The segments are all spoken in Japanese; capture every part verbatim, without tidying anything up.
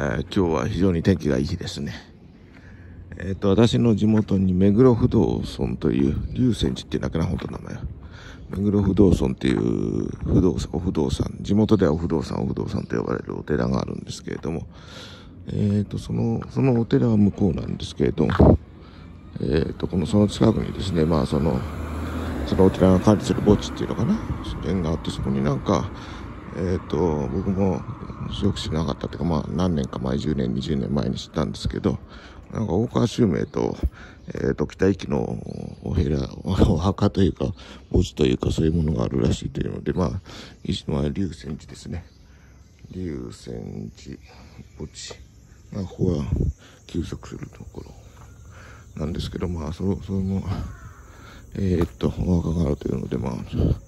ー、今日は非常に天気がいい日ですね。えっと、私の地元に目黒不動尊という、龍泉寺っていうだけな、本当の名前は。目黒不動尊っていう不動産、お不動産、地元ではお不動産、お不動産と呼ばれるお寺があるんですけれども、えっと、その、そのお寺は向こうなんですけれども、えっと、この、その近くにですね、まあ、その、そのお寺が管理する墓地っていうのかな、自然があって、そこになんか、えっと、僕もよく知らなかったというか、まあ、何年か前、じゅうねん、にじゅうねんまえに知ったんですけど、なんか大川襲名と、えっと、北行きのお部屋、お墓というか、墓地というか、そういうものがあるらしいというので、まあ、一種の龍泉寺ですね。龍泉寺墓地。まあ、ここは休息するところなんですけど、まあ、その、その、えー、っと、お墓があるというので、まあ、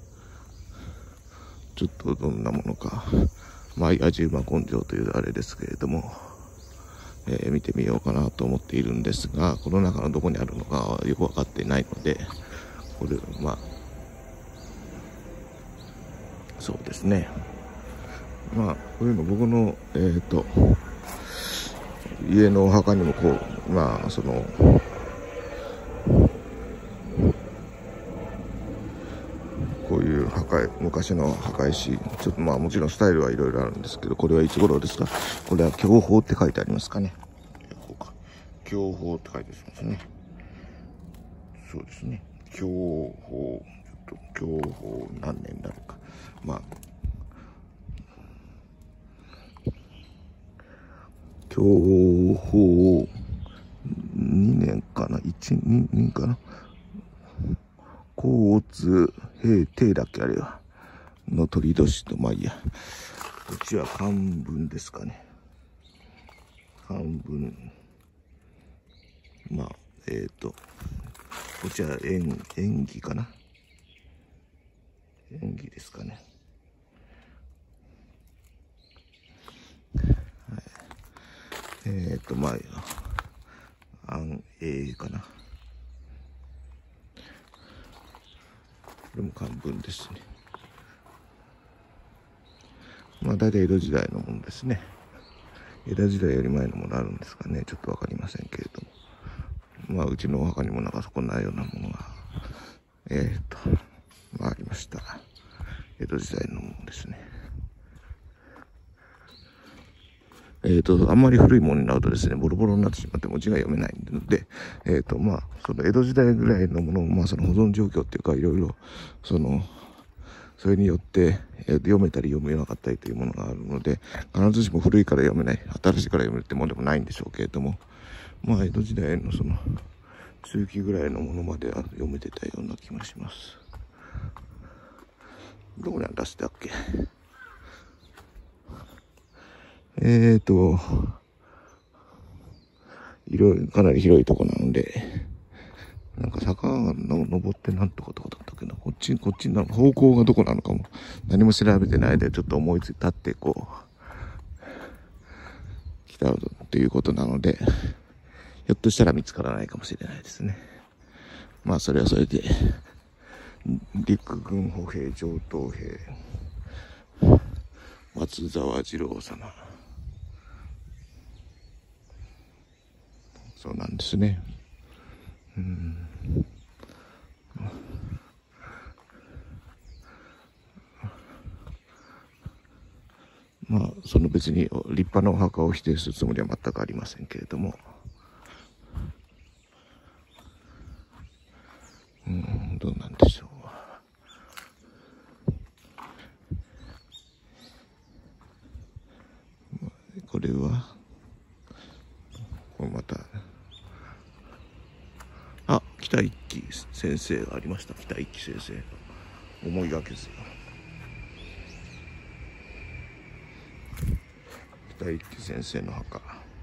ちょっとどんなものか、まあ、野獣馬根性というあれですけれども、えー、見てみようかなと思っているんですが、この中のどこにあるのかはよくわかっていないので、これ、まあ、そうですね。まあ、こういうの僕の、えー、っと、家のお墓にもこう、まあ、その、こういう墓、昔の墓石、ちょっとまあもちろんスタイルはいろいろあるんですけど、これはいつ頃ですか？これは享保って書いてありますかね。享保って書いてありますね。そうですね。享保、ちょっと享保何年になるか。まあ、享保にねんかな？ いち、にねんかな？交通平定だっけあれは。の鳥年と、まあいいや。こっちは漢文ですかね。漢文。まあ、えっと、こっちは演、演技かな。演技ですかね。はい、えっと、まあ、安永かな。これも漢文ですね。まあ、大体江戸時代のものですね。江戸時代より前のものあるんですかね。ちょっとわかりませんけれども。まあ、うちのお墓にもなんかそこないようなものが、えっと、まあ、ありました。江戸時代のものですね。えっと、あんまり古いものになるとですね、ボロボロになってしまって文字が読めないので、えっと、まあ、その江戸時代ぐらいのものを、まあ、その保存状況っていうか、いろいろ、その、それによって、えー、読めたり読めなかったりというものがあるので、必ずしも古いから読めない、新しいから読めるってものでもないんでしょうけれども、まあ、江戸時代のその、中期ぐらいのものまでは読めてたような気がします。どこに出したっけ？えーと、広い、かなり広いとこなので、なんか坂が登ってなんとかとかだったけど、こっち、こっちの方向がどこなのかも何も調べてないでちょっと思いついたってこう、来たということなので、ひょっとしたら見つからないかもしれないですね。まあそれはそれで、陸軍歩兵上等兵、松沢次郎様。そうなんですね。うん、まあその別に立派なお墓を否定するつもりは全くありませんけれども、うん、どうなんでしょう。これはこれまたあ、北一輝先生がありました。北一輝先生、思いがけず北一輝先生の墓。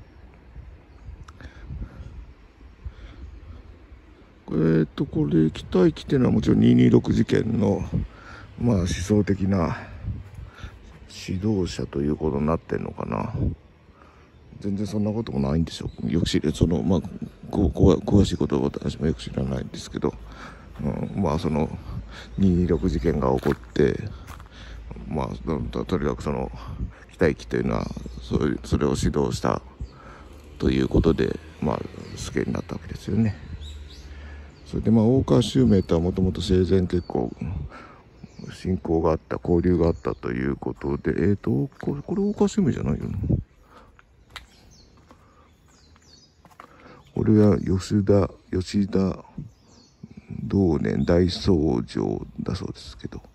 えーとこれ北一輝っていうのはもちろんにひゃくにじゅうろく事件のまあ思想的な指導者ということになってんのかな。全然そんなこともないんでしょう。よく知り、そのまあこうこう詳しいことは私もよく知らないんですけど、うん、まあそのにひゃくにじゅうろく事件が起こって、まあとにかくその田幸というのはそれ、それを指導したということで、まあ死刑になったわけですよね。それでまあ大川襲名とはもともと生前結構親交があった、交流があったということで、えっとこれ、これ大川襲名じゃないよな。これは吉田吉田同年大僧正だそうですけど、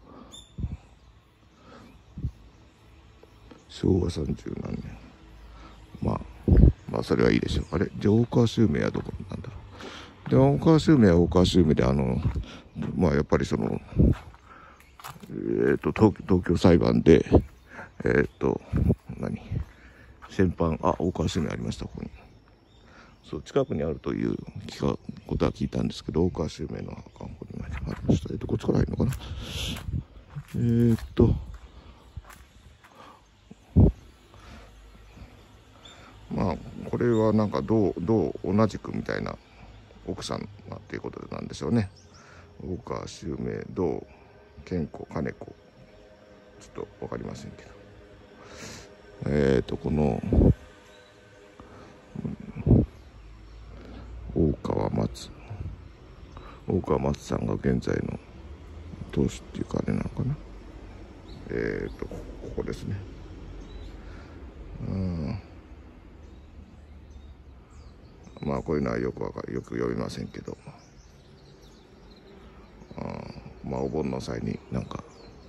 しょうわさんじゅうなんねん。まあまあそれはいいでしょう。あれ、じゃあ大川襲名はどこなんだろう。で大川襲名は大川襲名で、あのまあやっぱりそのえっと東東京裁判でえっと何戦犯、あ、大川襲名ありました、ここに。そう、近くにあるという聞かことは聞いたんですけど、大川襲名の墓がここにありました。えっとこっちから入るのかな。えー、っとまあこれはなんか銅銅同じくみたいな奥さんがっていうことなんでしょうね。大川襲名銅健子金子、ちょっと分かりませんけど、えー、っとこの大川松大川松さんが現在の当主っていうかあれなのかな。えっとここですね。うん、まあこういうのはよくわかよく読みませんけど、あまあお盆の際になんか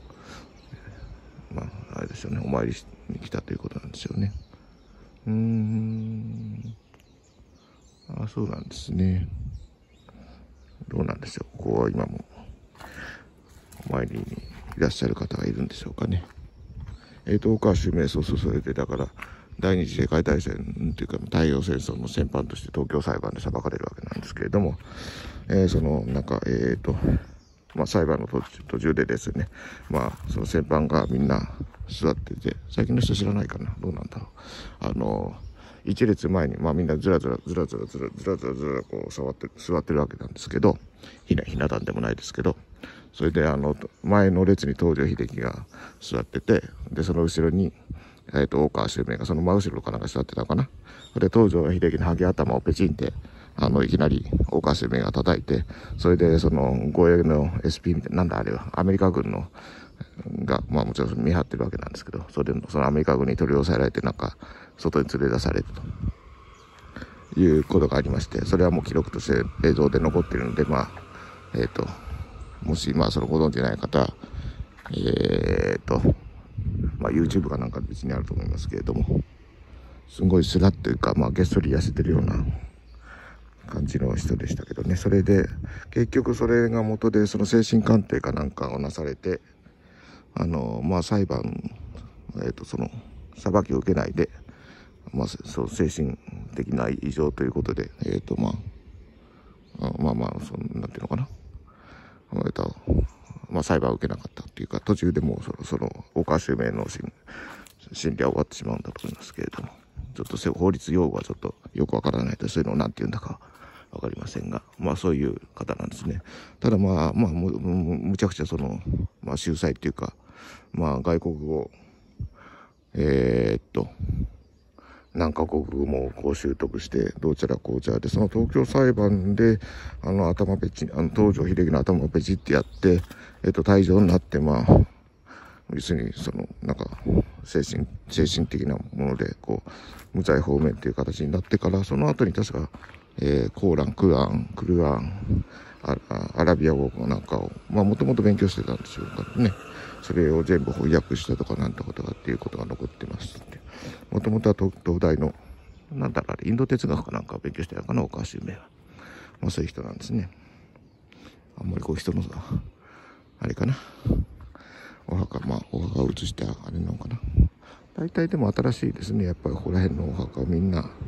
まああれですよね、お参りに来たということなんですよね。うーん、あ、そうなんですね。どうなんでしょう、ここは今もお参りにいらっしゃる方がいるんでしょうかね。えーと大川襲名、そうそうそれでだから第二次世界大戦というか太平洋戦争の戦犯として東京裁判で裁かれるわけなんですけれども、えー、そのなんかえっとまあ裁判の途中、途中でですね、まあその戦犯がみんな座ってて、最近の人知らないかな、どうなんだろう、あの一列前にまあみんなずらずらずらずらずらずらずらずらこう座って座ってるわけなんですけど、ひなひな壇でもないですけど、それであの前の列に東條英機が座ってて、でその後ろにえー、と大川襲名がその真後ろかなんか座ってたかな。で東條英機のハゲ頭をペチンってあのいきなり大川襲名が叩いて、それでその護衛の エスピー みたいな、なんだあれはアメリカ軍のがまあもちろん見張ってるわけなんですけど、それでそのアメリカ軍に取り押さえられてなんか外に連れ出されるということがありまして、それはもう記録として映像で残っているので、まあえっ、ー、ともしまあそのご存知ない方、えっ、ー、とまあ YouTube かなんか別にあると思いますけれども、すごいスラッというか、まあげっそり痩せてるような感じの人でしたけどね。それで結局それが元でその精神鑑定かなんかをなされて、あのまあ裁判、えっ、ー、とその裁きを受けないで、まあそう精神的な異常ということで、えっ、ー、とまあまあまあそんなんていうのかな、えっ、ー、とまあ裁判を受けなかったっていうか、途中でもうそのその大川襲名の審理は終わってしまうんだと思いますけれども、ちょっと法律用語はちょっとよくわからないと、そういうのを何て言うんだかわかりませんが、まあそういう方なんですね。ただまあまあむむちゃくちゃそのまあ秀才っていうか、まあ外国語えー、っと何カ国語もこう習得して、どうちゃらこうちゃらで、その東京裁判であの頭ペチあの東條英機の頭をペチってやって、えっと退場になって、まあ要するにそのなんか精神精神的なものでこう無罪放免っていう形になってから、その後に確か、えー、コーランクアンクルアンアアラビア語なんかをまあもともと勉強してたんでしょうからね、それを全部翻訳したとかなんてことがっていうことが残ってます。もともとは 東, 東大のなんだろう、インド哲学かなんかを勉強してたかな、大川襲名は。まあそういう人なんですね。あんまりこう人のさあれかな、お墓、まあお墓を写したあれなのかな。大体でも新しいですね、やっぱりここら辺のお墓をみんな。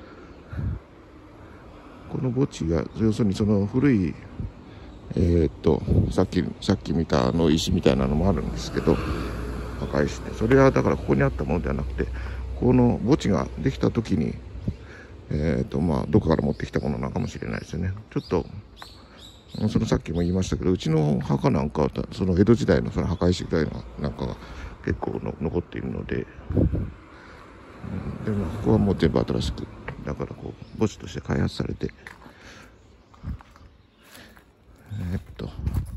この墓地が要するにその古いえー、っとさっきさっき見たあの石みたいなのもあるんですけど、破壊して、それはだからここにあったものではなくて、この墓地ができた時にえー、っとまあどこから持ってきたものなのかもしれないですよね。ちょっとそのさっきも言いましたけど、うちの墓なんかはその江戸時代のその墓石ぐらいのなんかが結構の残っているので、うん、でもここはもう全部新しく、だからこう墓地として開発されて、えー、っと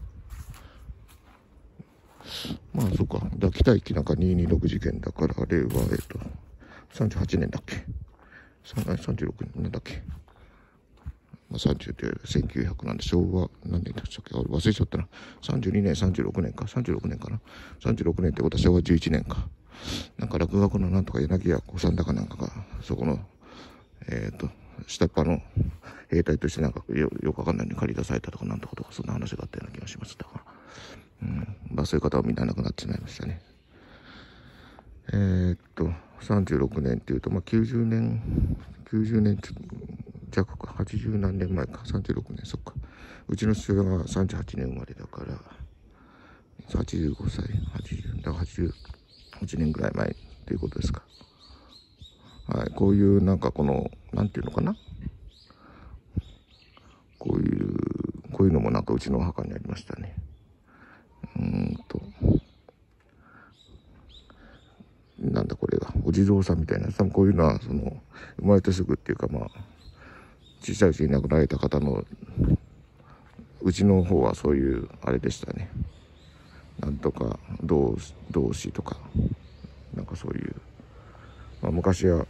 まあそうか、だ北行きなんかにひゃくにじゅうろく事件だから、あれはえっとさんじゅうはちねんだっけ、さんじゅうろくねんなんだっけ、まあ、さんじゅうってせんきゅうひゃくなんで昭和何年でしたっけ、忘れちゃったな。さんじゅうにねんさんじゅうろくねんか、さんじゅうろくねんかな、さんじゅうろくねんってことは昭和じゅういちねんか。なんか落学のなんとか柳家小さんだかなんかがそこのえっ、ー、と下っ端の兵隊としてなんか よ, よくわかんないのに借り出されたとかなんとかとか、そんな話があったような気がしましたが、うん、まあそういう方はみんな亡くなってしまいましたね。えー、っとさんじゅうろくねんっていうと、まあ、きゅうじゅうねんきゅうじゅうねん弱か、はちじゅうなんねんまえか、さんじゅうろくねん、そっか、うちの父親がさんじゅうはちねん生まれだからはちじゅうごさい、はちじゅうだからはちじゅうはちねんぐらい前ということですか。はい、こういうなんかこのなんていうのかな、こういうこういうのもなんかうちのお墓にありましたね。うーんとなんだこれがお地蔵さんみたいな、多分こういうのはその生まれてすぐっていうか、まあ小さいうちに亡くなられた方のうちの方はそういうあれでしたね。なんとか同同士とかなんかそういう、まあ、昔は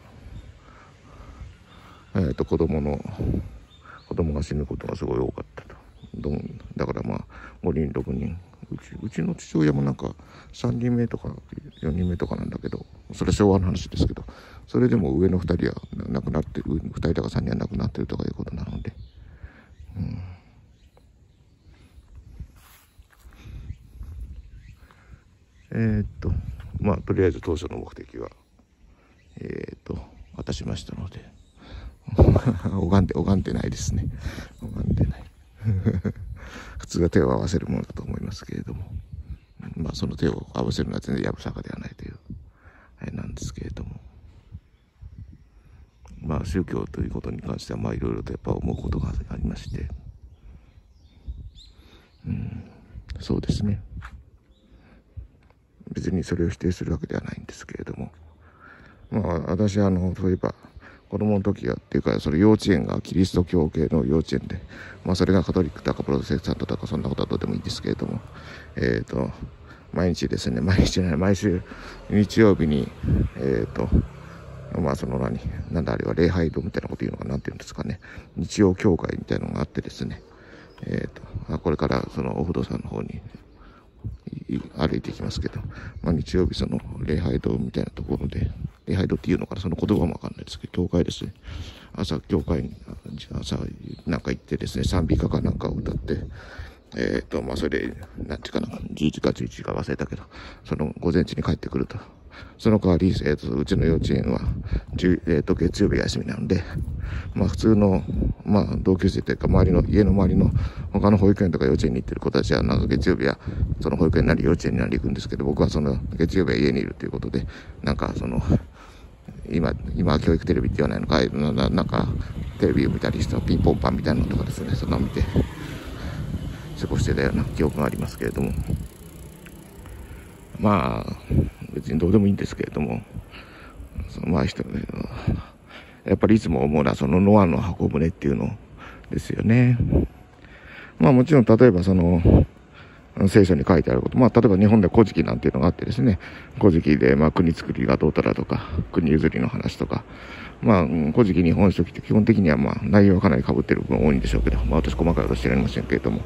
えーと子供の子供が死ぬことがすごい多かったと。どんだからまあごにんろくにん、うちうちの父親もなんかさんにんめとかよにんめとかなんだけど、それ昭和の話ですけど、それでも上のふたりは亡くなってる、ふたりだかさんにんは亡くなってるとかいうことなので、うん、えー、っとまあとりあえず当初の目的はえー、っと果たしましたので拝んで拝んでないですね。拝んでない普通は手を合わせるものだと思いますけれども、まあその手を合わせるのは全然やぶさかではないというあれなんですけれども、まあ宗教ということに関してはまあいろいろとやっぱ思うことがありまして、うん、そうですね、別にそれを否定するわけではないんですけれども、まあ私はあのそういえば子供の時はっていうか、その幼稚園がキリスト教系の幼稚園で、まあそれがカトリックだかプロテスタントだかそんなことはどうでもいいんですけれども、えっと毎日ですね、毎日じゃない毎週日曜日にえっとまあその何なんだあれは礼拝堂みたいなこと言うのかなんていうんですかね、日曜教会みたいなのがあってですね、えっとこれからそのお不動産の方に歩いていきますけど、まあ、日曜日その礼拝堂みたいなところで、礼拝堂っていうのかな、その言葉もわかんないですけど、教会ですね、朝教会に朝なんか行ってですね、賛美歌かなんかを歌って、えっとまあそれでなんていうかな、じゅういちかじゅういちか忘れたけど、その午前中に帰ってくると。その代わり、えー、とうちの幼稚園は、えー、と月曜日が休みなので、まあ普通の、まあ同級生というか周りの、家の周りの他の保育園とか幼稚園に行ってる子たちは、なんか月曜日はその保育園なり幼稚園になり行くんですけど、僕はその月曜日は家にいるということで、なんかその、今、今は教育テレビって言わないのか、な, なんかテレビを見たりしたピンポンパンみたいなのとかですね、そんなの見て過ごしてたような記憶がありますけれども、まあ別にどうでもいいんですけれども、そのまあ人やっぱりいつも思うのはそのノアの箱舟っていうのですよね。まあもちろん例えばその聖書に書いてあること、まあ例えば日本で古事記なんていうのがあってですね、古事記でまあ国作りがどうたらとか国譲りの話とか、まあ古事記日本書紀って基本的にはまあ内容はかなり被ってる部分多いんでしょうけど、まあ私細かいこと知られませんけれども、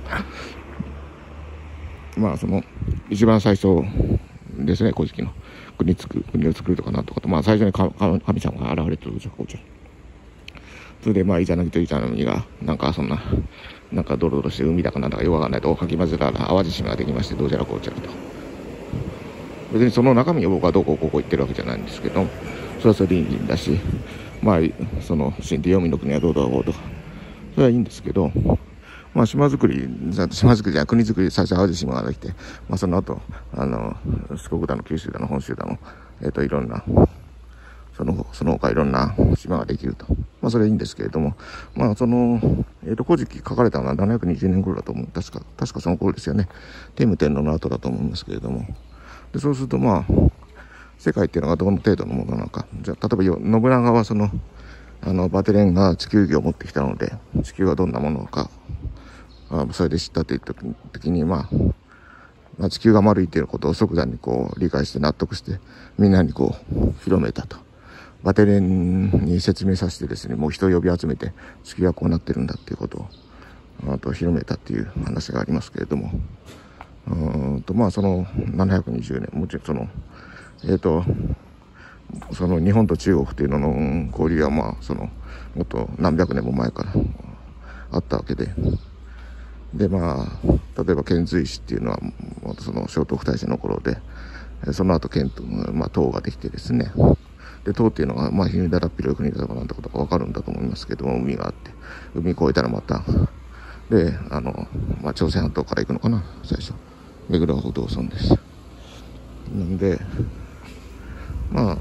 まあその一番最初ですね、古事記の国つく国を作るとかなんとかと、まあ最初に神様が現れてるじゃん、こうちゃん。それでまあイザナギとイザナミがなんかそんななんかドロドロして海だかなんだかよくわかんないとをかき混ぜたら淡路島ができまして、どうじゃらこうちゃらと。別にその中身を僕はどこここ言ってるわけじゃないんですけど、それはそれでいいんだし、まあその神帝黄泉の国はどうだろうとか、それはいいんですけど、まあ島作り、島作りじゃ国作り、最初淡路島ができて、まあその後、あの、四国だの九州だの本州だの、えっといろんな、その、その他いろんな島ができると。まあそれはいいんですけれども、まあその、えっと古事記書かれたのはななひゃくにじゅうねん頃だと思う。確か、確かその頃ですよね。天武天皇の後だと思いますけれども、 でそうするとまあ世界っていうのがどの程度のものなのか、じゃあ例えば信長はそのあのバテレンが地球儀を持ってきたので、地球がどんなものかあそれで知ったという時に、まあ、まあ地球が丸いっていうことを即座にこう理解して納得してみんなにこう広めたと。バテレンに説明させてですね、もう人を呼び集めて地球はこうなってるんだっていうことをあと広めたっていう話がありますけれども、うーんとまあそのななひゃくにじゅうねん、もちろんそのえっとその日本と中国っていうのの交流はまあそのもっと何百年も前からあったわけで、でまあ例えば遣隋使っていうのはその聖徳太子の頃で、その後遣唐、まあ、唐ができてですね、で唐っていうのはまあ日だらっ広い国だとかなんてことが分かるんだと思いますけども、海があって海越えたらまたであの、まあ、朝鮮半島から行くのかな、最初目黒不動尊です。なんでまあ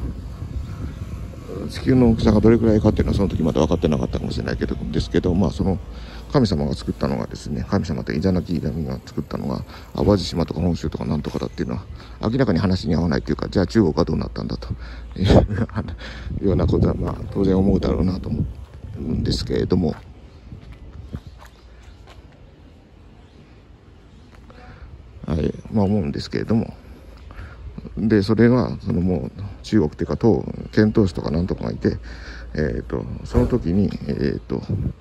地球の大きさがどれくらいかっていうのはその時まだ分かってなかったかもしれないけどですけど、まあその神様が作ったのがですね、神様とイザナキイザミが作ったのが淡路島とか本州とかなんとかだっていうのは明らかに話に合わないというか、じゃあ中国はどうなったんだというようなことはまあ当然思うだろうなと思うんですけれども、はい、まあ思うんですけれども、でそれはそのもう中国っていうか唐遣唐使とかなんとかがいて、えー、とその時にえっ、ー、と、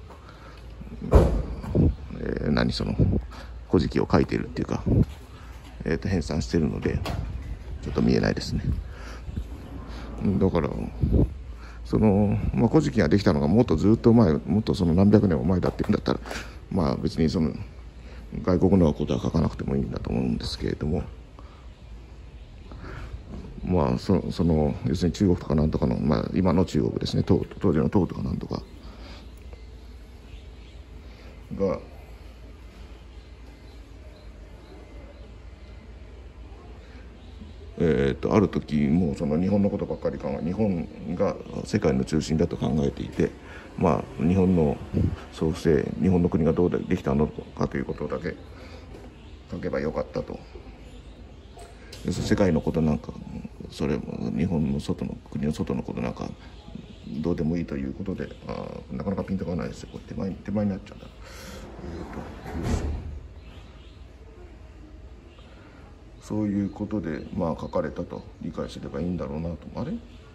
えー、何その古事記を書いてるっていうか、えー、と編纂してるのでちょっと見えないですね。だからその、まあ、古事記ができたのがもっとずっと前、もっとその何百年も前だっていうんだったら、まあ別にその外国のことは書かなくてもいいんだと思うんですけれども、まあその、その要するに中国とかなんとかの、まあ、今の中国ですね、当当時の唐とかなんとかがえー、とある時もうその日本のことばっかり考え、日本が世界の中心だと考えていて、まあ日本の創生、日本の国がどうできたのかということだけ書けばよかったと。世界のことなんかそれも日本の外の国の外のことなんかどうでもいいということで、あなかなかピンとこないですよ。これ手前手前になっちゃうんだ。えー、とそういうことでまあ書かれたと理解すればいいんだろうなと。あれ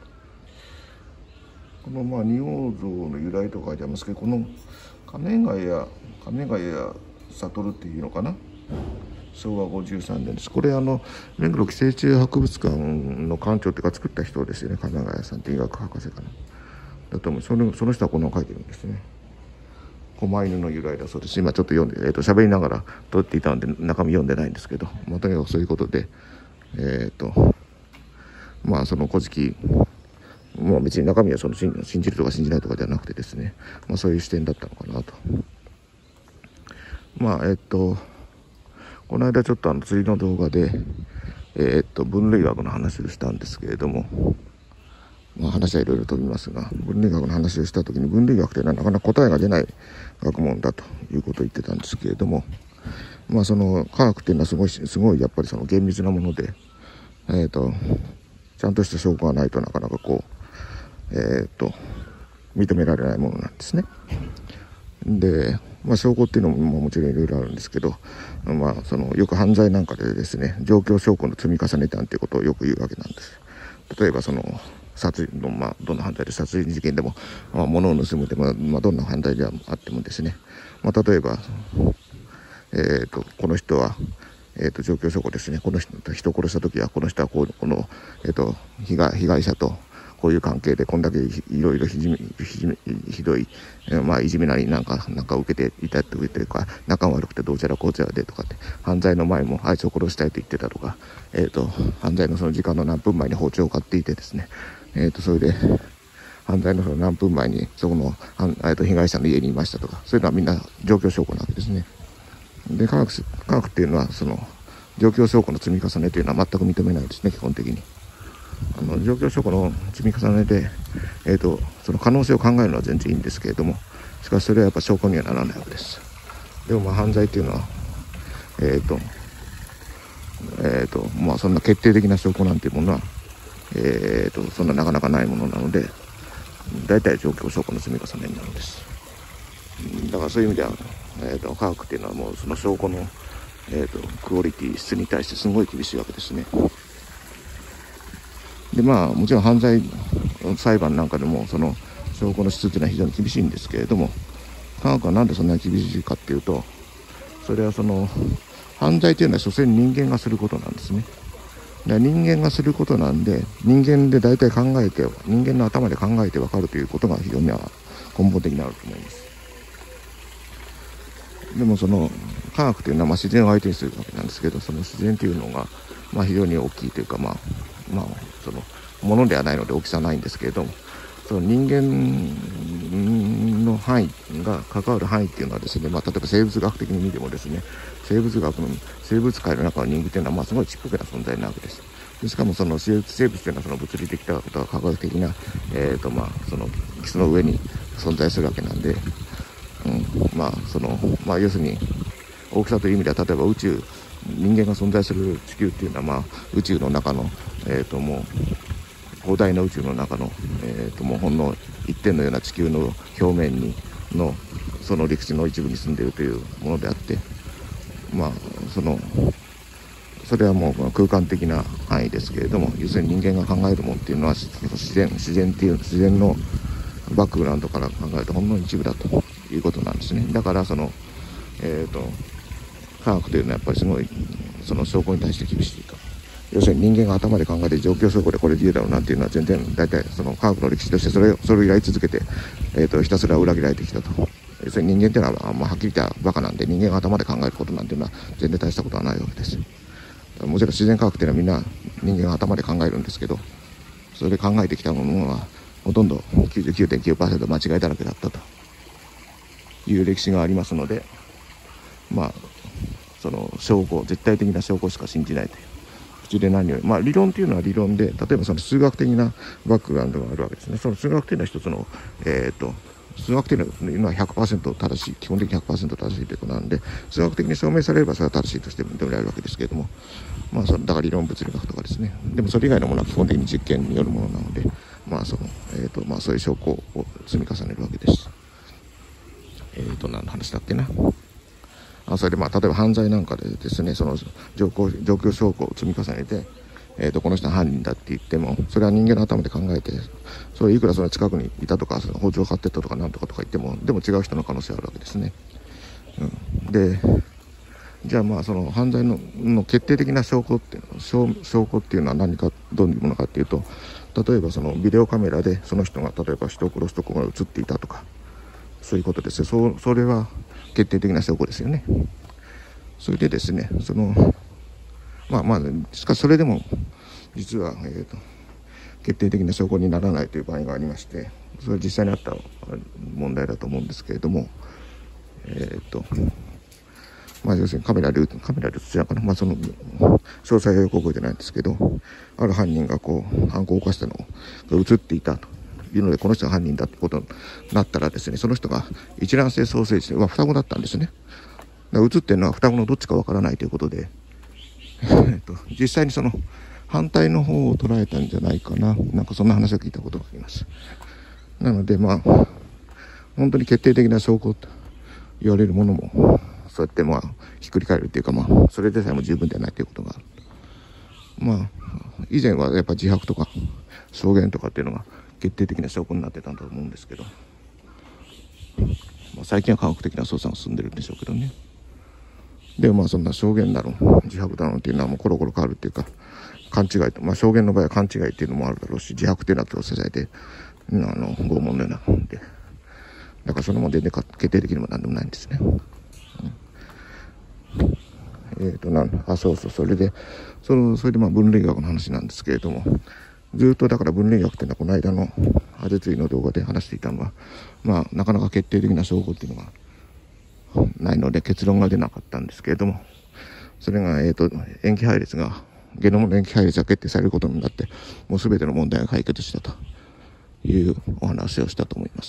このまあ仁王像の由来と書いてありますけど、この亀ヶ谷亀ヶ谷悟っていうのかな、しょうわごじゅうさんねんです。これあの目黒寄生虫博物館の館長っていうか作った人ですよね。金谷さんって医学博士かなだと思う。そのその人はこの書いてるんですね。狛犬の由来だそうです。今ちょっと読んで、えー、と喋りながら撮っていたので中身読んでないんですけど、まあ、とにかくそういうことで、えっ、ー、とまあその古事記、まあ、別に中身はその信じるとか信じないとかではなくてですね、まあ、そういう視点だったのかなと。まあえっ、ー、とこの間ちょっとあの釣りの動画で、えー、っと分類学の話をしたんですけれども、まあ、話はいろいろ飛びますが、分類学の話をした時に分類学というのはなかなか答えが出ない学問だということを言ってたんですけれども、まあその科学っていうのはすごいすごいやっぱりその厳密なもので、えー、っとちゃんとした証拠がないとなかなかこうえー、っと認められないものなんですね。でまあ、証拠っていうのももちろんいろいろあるんですけど、まあ、そのよく犯罪なんかでですね、状況証拠の積み重ねたんていうことをよく言うわけなんです。例えばその殺人の、まあ、どんな犯罪で殺人事件でも、まあ、物を盗むでも、まあ、どんな犯罪であってもですね、まあ、例えば、えー、とこの人は、えー、と状況証拠ですね、この人人を殺した時はこの人はこうこの、えー、と被害被害者とこういう関係でこんだけいろいろひじめひじめひどい、えー、まあいじめなりなんかなんか受けていたって言ってるか、仲悪くてどうちゃらこうちゃらでとかって、犯罪の前もあいつを殺したいと言ってたとか、えー、と犯罪のその時間の何分前に包丁を買っていてですね、えー、とそれで犯罪のその何分前にそこの、えー、と被害者の家にいましたとか、そういうのはみんな状況証拠なわけですね。で科学科学っていうのはその状況証拠の積み重ねというのは全く認めないですね。基本的にあの状況証拠の積み重ねで、えー、とその可能性を考えるのは全然いいんですけれども、しかしそれはやっぱ証拠にはならないわけです。でもまあ犯罪というのは、えー、とえっと、まあそんな決定的な証拠なんていうものは、えっと、そんななかなかないものなので、大体状況証拠の積み重ねになるんです。だからそういう意味では、えっと、科学っていうのはもうその証拠の、えっと、クオリティ、質に対してすごい厳しいわけですね。で、まあ、もちろん犯罪裁判なんかでも、その証拠の質っていうのは非常に厳しいんですけれども、科学はなんでそんなに厳しいかっていうと、それはその、犯罪というのは所詮人間がすることなんですね。で人間がすることなんで、人間で大体考えて、人間の頭で考えて分かるということが非常には根本的になると思います。でもその科学というのはまあ自然を相手にするわけなんですけど、その自然というのがまあ非常に大きいというか、まあまあそのものではないので大きさはないんですけれども、その人間の範囲が関わる範囲っていうのはですね、まあ例えば生物学的に見てもですね、生物学の生物界の中の人間というのはまあすごいちっぽけな存在なわけです。でしかもその生物というのはその物理的とか科学的な、えーとまあその基礎の上に存在するわけなんで。うん、まあそのまあ要するに大きさという意味では、例えば宇宙、人間が存在する地球っていうのはまあ宇宙の中の、えー、ともう広大な宇宙の中の、えー、ともうほんの一点のような地球の表面にのその陸地の一部に住んでいるというものであって、まあそのそれはもう空間的な範囲ですけれども、要するに人間が考えるものっていうのは自然自然っていう自然のバックグラウンドから考えるとほんの一部だということなんですね。だからその、えーと、科学というのはやっぱりすごいその証拠に対して厳しいと。要するに人間が頭で考えて状況証拠でこれで言うだろうなんていうのは全然大体その科学の歴史としてそれをそれをやり続けて、えーと、ひたすら裏切られてきたと。要するに人間っていうのは、まあ、はっきり言ったバカなんで、人間が頭で考えることなんていうのは全然大したことはないわけです。もちろん自然科学っていうのはみんな人間が頭で考えるんですけど、それで考えてきたものはほとんど きゅうじゅうきゅうてんきゅうパーセント 間違いだらけだったという歴史がありますので、まあその証拠、絶対的な証拠しか信じないという。口で何より、まあ理論というのは理論で、例えばその数学的なバックグラウンドがあるわけですね。その数学というのは一つの、えっと数学というのは ひゃくパーセント 正しい、基本的に ひゃくパーセント 正しいということなんで、数学的に証明されればそれは正しいとして認められるわけですけれども、まあそのだから理論物理学とかですね。でもそれ以外のものは基本的に実験によるものなので、まあそのえっとまあそういう証拠を積み重ねるわけです。えっと何の話だっけな。あそれでまあ例えば犯罪なんかでですね、その状況状況証拠を積み重ねて、えー、とこの人は犯人だって言っても、それは人間の頭で考えて、それいくらその近くにいたとか、その包丁を買ってったとかなんとかとか言っても、でも違う人の可能性あるわけですね。うん、で、じゃあまあその犯罪 の, の決定的な証拠っていうの 証, 証拠っていうのは何か、どういうものかっていうと、例えばそのビデオカメラでその人が例えば人を殺すところが映っていたとか、そういうことですよ。そ, それは決定的な証拠ですよね。それでですね、そのまあまあ、しかしそれでも実は、えーと、決定的な証拠にならないという場合がありまして、それは実際にあった問題だと思うんですけれども、えっとまあ要するにカメラでカメラで映しながら、まあその詳細はよく覚えてないんですけど、ある犯人がこう犯行を犯したのが映っていたというので、この人が犯人だってことになったらですね、その人が一卵性双生児では双子だったんですね。だから映ってるのは双子のどっちかわからないということで、えっと実際にその反対の方を捉えたんじゃないかな、なんかそんな話を聞いたことがあります。なのでまあ本当に決定的な証拠と言われるものもそうやってまあひっくり返るっていうか、まあそれでさえも十分ではないということがある。まあ以前はやっぱ自白とか証言とかっていうのが決定的な証拠になってたんだと思うんですけど、まあ、最近は科学的な捜査が進んでるんでしょうけどね。でもまあそんな証言だろう自白だろうっていうのはもうコロコロ変わるっていうか、勘違いと、まあ証言の場合は勘違いっていうのもあるだろうし、自白っていうのは強制されてあの拷問のようなもんで、だからそのも全然決定的にも何でもないんですね。うん、えっ、ー、となんあそうそうそれでそのそれでまあ分類学の話なんですけれども、ずっとだから分類学っていうのはこの間のアゼツイの動画で話していたのは、まあなかなか決定的な証拠っていうのがないので結論が出なかったんですけれども、それが、えーと、塩基配列がゲノムの塩基配列が決定されることになって、もう全ての問題が解決したというお話をしたと思います。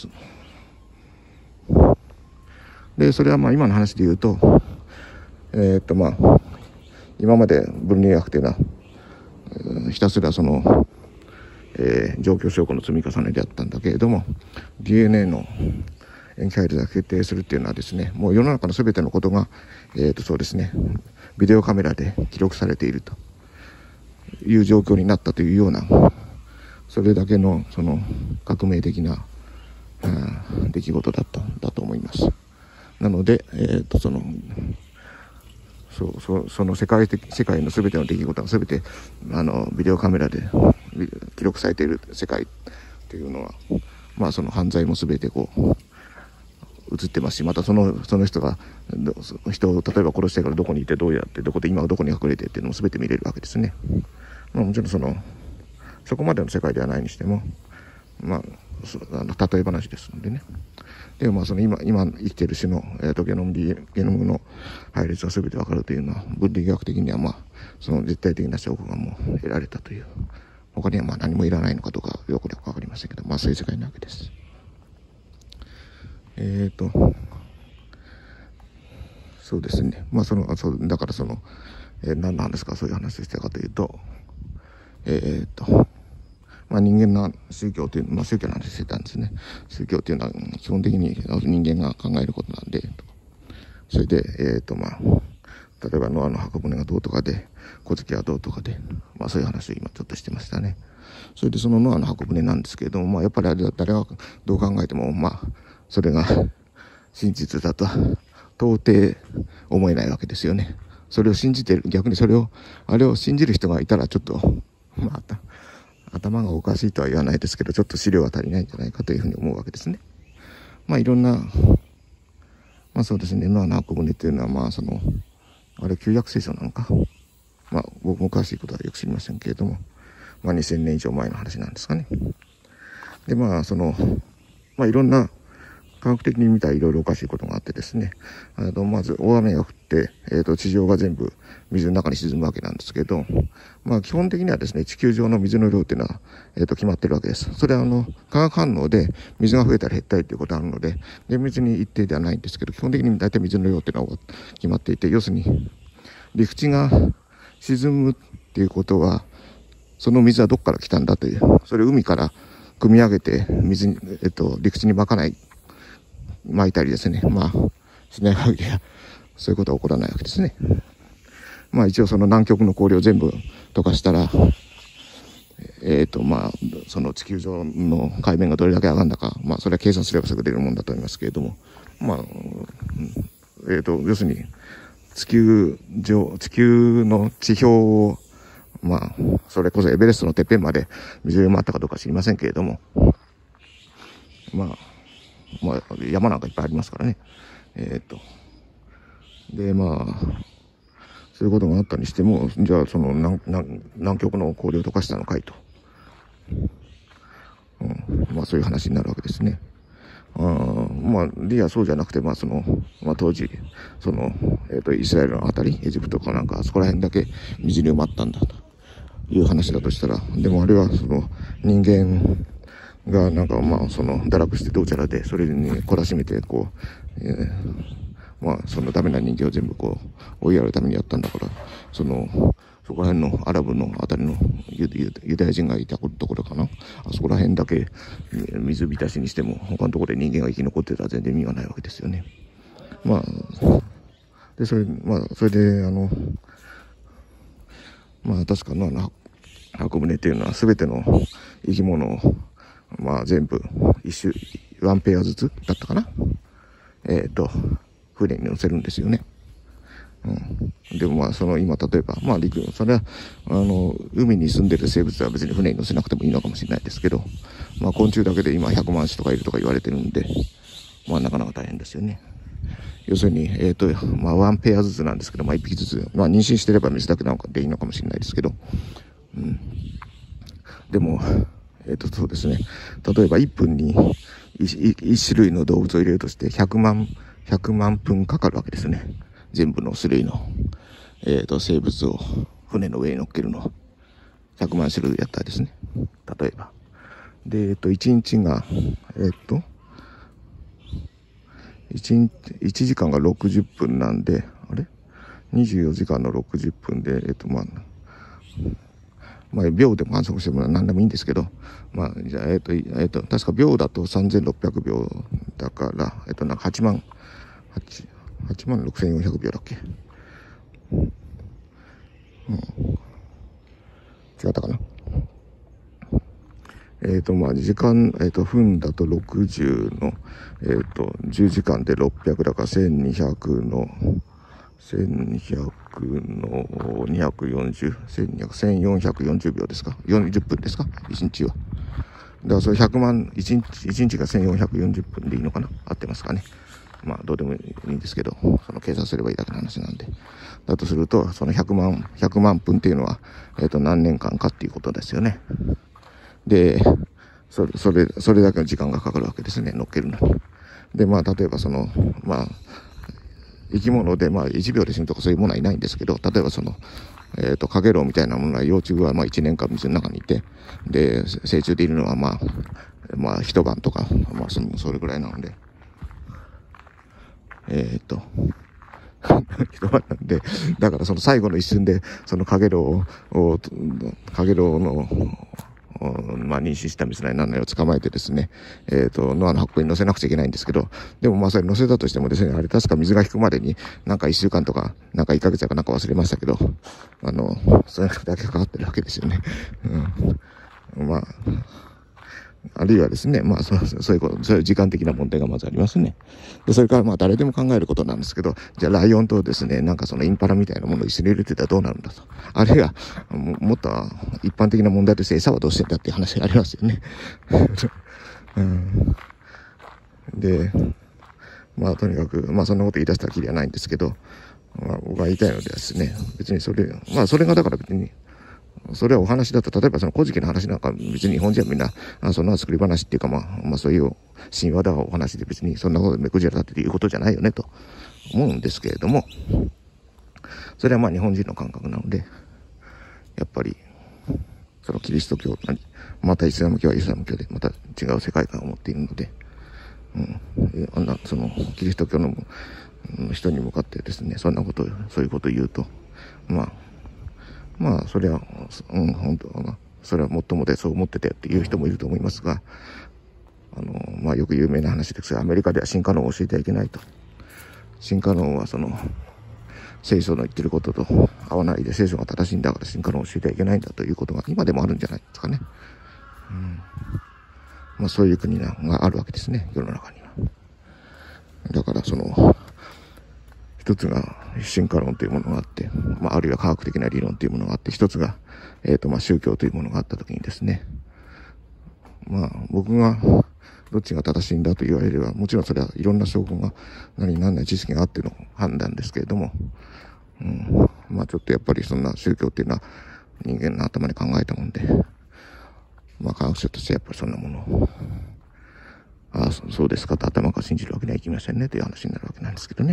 でそれはまあ今の話で言うと、えーとまあ今まで分離学っていうのは、ひたすらその、えー、状況証拠の積み重ねであったんだけれども、 ディーエヌエー の塩基配列が決定するっていうのはですね、もう世の中の全てのことが、えーとそうですね、ビデオカメラで記録されているという状況になったというような、それだけのその革命的な出来事だったんだと思います。なので、えーとそのそうそうその世界的世界の全ての出来事が全てあのビデオカメラで記録されている世界っていうのは、まあその犯罪も全てこう映ってますし、またそのその人が人を例えば殺してからどこにいてどうやってどこで今どこに隠れてっていうのも全て見れるわけですね。まあ、もちろんそのそこまでの世界ではないにしても、まああの例え話ですのでね。でもまあその今今生きている種の、えー、とゲノムゲノムの配列は全てわかるというのは、分離学的にはまあその絶対的な証拠がもう得られたという、他にはまあ何もいらないのかどうかよくわかりませんけど、まあそういう世界なわけです。えーとそうですね、まあそのあそうだからその、えー、何の話かそういう話をしたかというと、えーとまあ、人間の宗教という、まあ、宗教の話してたんですね。宗教というのは基本的に人間が考えることなんで、それで、えーとまあ、例えばノアの箱舟がどうとかで、小月はどうとかで、まあそういう話を今ちょっとしてましたね。それでそのノアの箱舟なんですけれども、まあやっぱりあれだ誰がどう考えても、まあそれが真実だとは到底思えないわけですよね。それを信じてる、逆にそれを、あれを信じる人がいたらちょっと、まあ、頭がおかしいとは言わないですけど、ちょっと資料が足りないんじゃないかというふうに思うわけですね。まあいろんな、まあそうですね、ノアの箱舟っていうのは、まあその、あれ旧約聖書なのか。まあ僕も詳しいことはよく知りませんけれども、まあにせんねん以上前の話なんですかね。でまあその、まあいろんな、科学的に見たらいろいろおかしいことがあってですね、あのまず大雨が降って、えーと、地上が全部水の中に沈むわけなんですけど、まあ基本的にはですね、地球上の水の量っていうのは、えーと、決まってるわけです。それはあの、化学反応で水が増えたり減ったりということがあるので、厳密に一定ではないんですけど、基本的に大体水の量っていうのは決まっていて、要するに、陸地が沈むっていうことは、その水はどこから来たんだという、それを海から汲み上げて水に、えっと、陸地にまかない、巻いたりですね、まあしない限りはそういうことは起こらないわけですね。まあ一応その南極の氷を全部溶かしたら、えっとまあその地球上の海面がどれだけ上がるんだか、まあそれは計算すればすぐ出るもんだと思いますけれども、まあえっと要するに地球上地球の地表をまあそれこそエベレストのてっぺんまで水が回ったかどうか知りませんけれども、まあまあ、山なんかいっぱいありますからね。えー、っと。で、まあ、そういうことがあったにしても、じゃあ、その南、南、南極の氷を溶かしたのかいと。うん。まあ、そういう話になるわけですね。あまあ、リアそうじゃなくて、まあ、その、まあ、当時、その、えー、っと、イスラエルのあたり、エジプトかなんか、あそこら辺だけ水に埋まったんだという話だとしたら、でもあれは、その、人間、がなんかまあその堕落してどうちゃらでそれに懲らしめてこう、えー、まあそのダメな人間を全部こう追いやるためにやったんだから、そのそこら辺のアラブのあたりのユユダヤ人がいたところかな、あそこら辺だけ水浸しにしても他のところで人間が生き残ってたら全然意味がないわけですよね。まあでそれまあそれであのまあ確かの箱舟っていうのは全ての生き物をまあ全部一種ワンペアずつだったかな、えっと船に乗せるんですよね。うん、でもまあその今例えばまあ陸それはあの海に住んでる生物は別に船に乗せなくてもいいのかもしれないですけど、まあ昆虫だけで今ひゃくまん種とかいるとか言われてるんで、まあなかなか大変ですよね。要するにえっとまあワンペアずつなんですけど、まあ一匹ずつ、まあ妊娠してれば水だけなんかでいいのかもしれないですけど、うん、でもえっと、そうですね。例えばいっぷんに一種類の動物を入れるとしてひゃくまん、ひゃくまんぷんかかるわけですね。全部の種類の、えっと、生物を船の上に乗っけるの。ひゃくまん種類やったらですね。例えば。で、えっと、いちにちが、えっと、いち、いちじかんがろくじゅっぷんなんで、あれにじゅうよじかんのろくじゅっぷんで、えっと、まあ、まあ、秒でも観測しても何でもいいんですけど、まあ、じゃあ、えっと、えっと、確か秒だとさんぜんろっぴゃくびょうだから、えっと、なんかはちまん、はちまんろくせんよんひゃくびょうだっけ。うん。違ったかな。えっ、ー、と、まあ、時間、えっ、ー、と、分だとろくじゅうの、えっ、ー、と、じゅうじかんでろっぴゃくだからせんにひゃくの、せんにひゃくのにひゃくよんじゅう、せんにひゃく、せんよんひゃくよんじゅうびょうですか ?よんじゅっぷんですか ?いち 日は。だからそれひゃくまん、いちにち、いちにちがせんよんひゃくよんじゅっぷんでいいのかな、合ってますかね。まあ、どうでもいいんですけど、その計算すればいいだけの話なんで。だとすると、そのひゃくまん、ひゃくまんぷんっていうのは、えっ、ー、と、何年間かっていうことですよね。で、それ、それ、それだけの時間がかかるわけですね、乗っけるのに。で、まあ、例えばその、まあ、生き物で、まあ、いちびょうで死ぬとかそういうものはいないんですけど、例えばその、えっ、ー、と、カゲロウみたいなものは、幼虫はまあいちねんかん水の中にいて、で、成虫でいるのはまあ、まあ、一晩とか、まあ、その、それぐらいなので、えっ、ー、と、一晩なんで、だからその最後の一瞬で、そのカゲロウを、カゲロウの、まあ、妊娠したメスなり何なりを捕まえてですね、えっ、ー、と、ノアの箱に乗せなくちゃいけないんですけど、でもまあそれ乗せたとしてもですね、あれ確か水が引くまでになんかいっしゅうかんとか、なんかいっかげつかなんか忘れましたけど、あの、それだけかかってるわけですよね。うん、まあ、あるいはですね、まあそう、そういうこと、そういう時間的な問題がまずありますね。で、それからまあ誰でも考えることなんですけど、じゃあライオンとですね、なんかそのインパラみたいなものを一緒に入れてたらどうなるんだと。あるいは、も, もっと一般的な問題として餌はどうしてんだっていう話がありますよね。うん、で、まあとにかく、まあそんなこと言い出したらきりはないんですけど、まあ僕が言いたいのではですね、別にそれ、まあそれがだから別に、それはお話だと、例えばその古事記の話なんか別に日本人はみんな、あそんな作り話っていうかまあ、まあそういう神話だお話で別にそんなことで目くじら立てていうことじゃないよねと思うんですけれども、それはまあ日本人の感覚なので、やっぱり、そのキリスト教なり、またイスラム教はイスラム教でまた違う世界観を持っているので、うん、あんな、そのキリスト教の人に向かってですね、そんなことを、そういうことを言うと、まあ、まあ、それは、うん、本当は、それはもっともでそう思っててっていう人もいると思いますが、あの、まあ、よく有名な話ですが、アメリカでは進化論を教えてはいけないと。進化論はその、聖書の言ってることと合わないで、聖書が正しいんだから進化論を教えてはいけないんだということが今でもあるんじゃないですかね。うん、まあ、そういう国があるわけですね、世の中には。だからその、一つが進化論というものがあって、まあ、あるいは科学的な理論というものがあって、一つが、えっと、まあ、宗教というものがあったときにですね、まあ、僕がどっちが正しいんだと言われれば、もちろんそれはいろんな証拠が、何何々知識があっての判断ですけれども、うん、まあ、ちょっとやっぱりそんな宗教っていうのは人間の頭に考えたもんで、まあ、科学者としてやっぱりそんなものを、ああ、そうですかと頭から信じるわけにはいきませんねという話になるわけなんですけどね。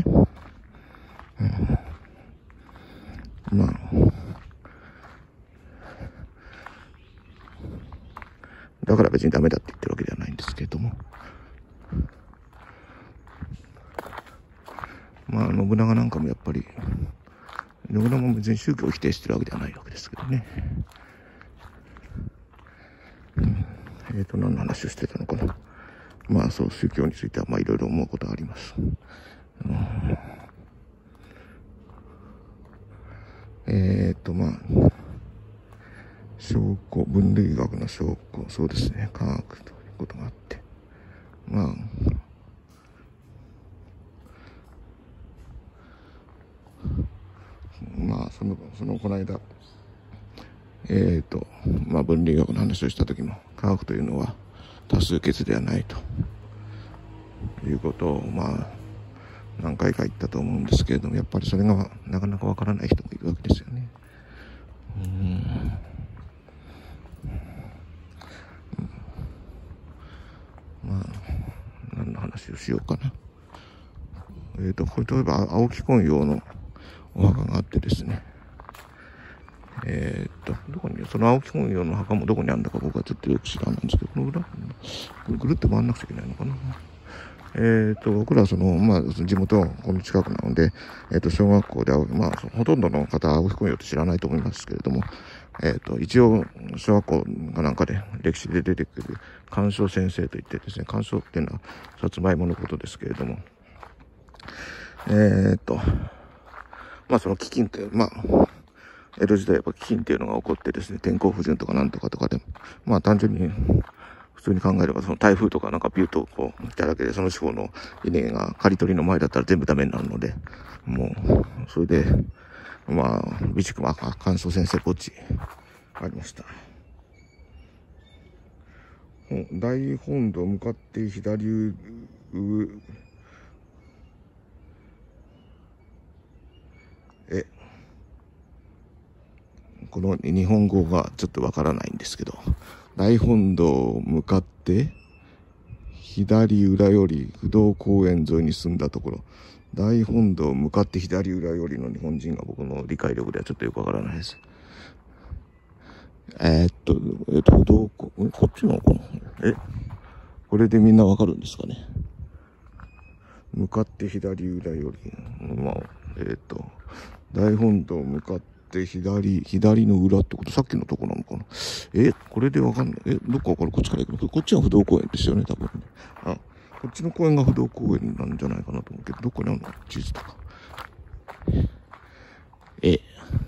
うん、まあ、だから別にダメだって言ってるわけではないんですけれども、まあ信長なんかもやっぱり信長も別に宗教を否定してるわけではないわけですけどね。うん、えっと何の話をしてたのかな。まあそう宗教についてはまあいろいろ思うことがあります。うん、えっとまあ証拠、分類学の証拠、そうですね、科学ということがあって、まあ、まあ、その、その、この間、えっと、まあ、分類学の話をしたときも、科学というのは多数決ではないということを、まあ、何回か言ったと思うんですけれども、やっぱりそれがなかなかわからない人もいるわけですよね。うん、まあ、何の話をしようかな。えっと、これ例えば、青木昆陽のお墓があってですね。えー、っと、どこに、その青木昆陽の墓もどこにあるんだか僕はちょっとよく知らないんですけど、この裏、ぐるぐるって回んなくちゃいけないのかな。 えっと、僕らはその、まあ、地元はこの近くなので、えっと、小学校で、まあ、ほとんどの方は青木昆陽って知らないと思いますけれども、えっと、一応、小学校かなんかで歴史で出てくる寛正先生といってですね、寛正っていうのはさつまいものことですけれども、えっと、まあ、その飢饉って、まあ、江戸時代やっぱ飢饉っていうのが起こってですね、天候不順とかなんとかとかで、まあ単純に普通に考えればその台風とかなんかビューとこう来ただけでその地方の稲が刈り取りの前だったら全部ダメになるので、もう、それで、まあ、備蓄も寛正先生墓地ありました。大本堂向かって左上、え、この日本語がちょっとわからないんですけど、大本堂向かって左裏より不動公園沿いに進んだところ、大本堂向かって左裏よりの日本人が僕の理解力ではちょっとよくわからないです。えー、っと、えっと、不動公園、こっちなのかな？え、これでみんなわかるんですかね。向かって左裏より、まあ、えー、っと、大本堂向かって左、左の裏ってこと、さっきのとこなのかな。え、これでわかんない。え、どっかわかる？こっちから行くの？こっちは不動公園ですよね、多分ね。あ、こっちの公園が不動公園なんじゃないかなと思うけど、どこにあるの？地図とか。え、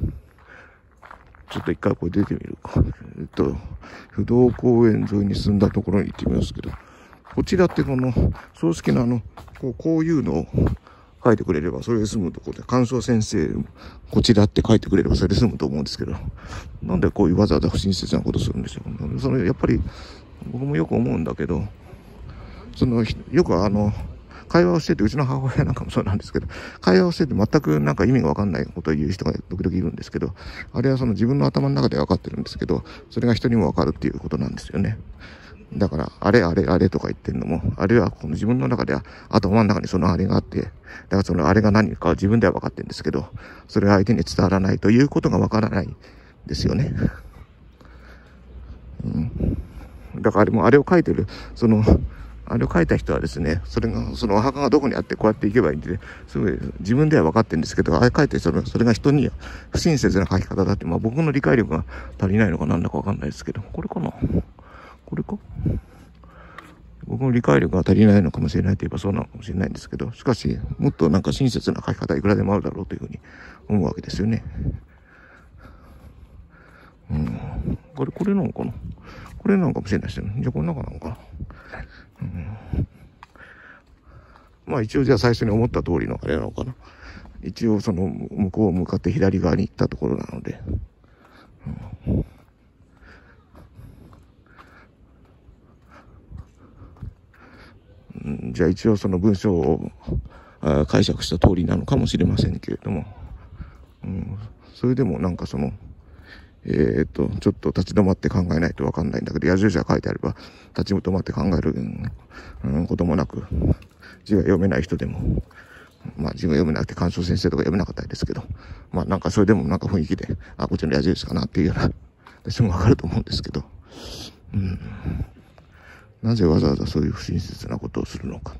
ちょっと一回これ出てみるか。えっと、不動公園沿いに進んだところに行ってみますけど、こちらってこの、葬式のあの、こう、こういうのを書いてくれればそれで済むところで、寛正先生、こちらって書いてくれればそれで済むと思うんですけど、なんでこういうわざわざ不親切なことするんですよ。それ、やっぱり、僕もよく思うんだけど、その、よくあの、会話をしてて、うちの母親なんかもそうなんですけど、会話をしてて全くなんか意味がわかんないことを言う人が時々いるんですけど、あれはその自分の頭の中でわかってるんですけど、それが人にもわかるっていうことなんですよね。だから、あれあれあれとか言ってるのも、あれはこの自分の中では頭の中にそのあれがあって、だからそのあれが何かは自分では分かってるんですけど、それが相手に伝わらないということがわからないんですよね。うん。だからあれも、あれを書いてる、その、あれを書いた人はですね、それが、そのお墓がどこにあってこうやって行けばいいんで、すごい自分では分かってるんですけど、あれ書いてそれ、それが人に不親切な書き方だって、まあ僕の理解力が足りないのかなんだか分かんないですけど、これかな？これか？僕の理解力が足りないのかもしれないと言えばそうなのかもしれないんですけど、しかし、もっとなんか親切な書き方いくらでもあるだろうというふうに思うわけですよね。うん。これ、これなのかな？これなのかもしれないですよね。じゃあこの中なのかな？うん、まあ一応じゃあ最初に思った通りのあれなのかな。一応その向こう向かって左側に行ったところなので。うん、じゃあ一応その文章を解釈した通りなのかもしれませんけれども。うん、それでもなんかその、えー、っと、ちょっと立ち止まって考えないとわかんないんだけど、矢印が書いてあれば、立ち止まって考える、うん、こともなく、字が読めない人でも、まあ字が読めなくて鑑賞先生とか読めなかったですけど、まあなんかそれでもなんか雰囲気で、あ、こっちの矢印かなっていうような、私もわかると思うんですけど、うん。なぜわざわざそういう不親切なことをするのか。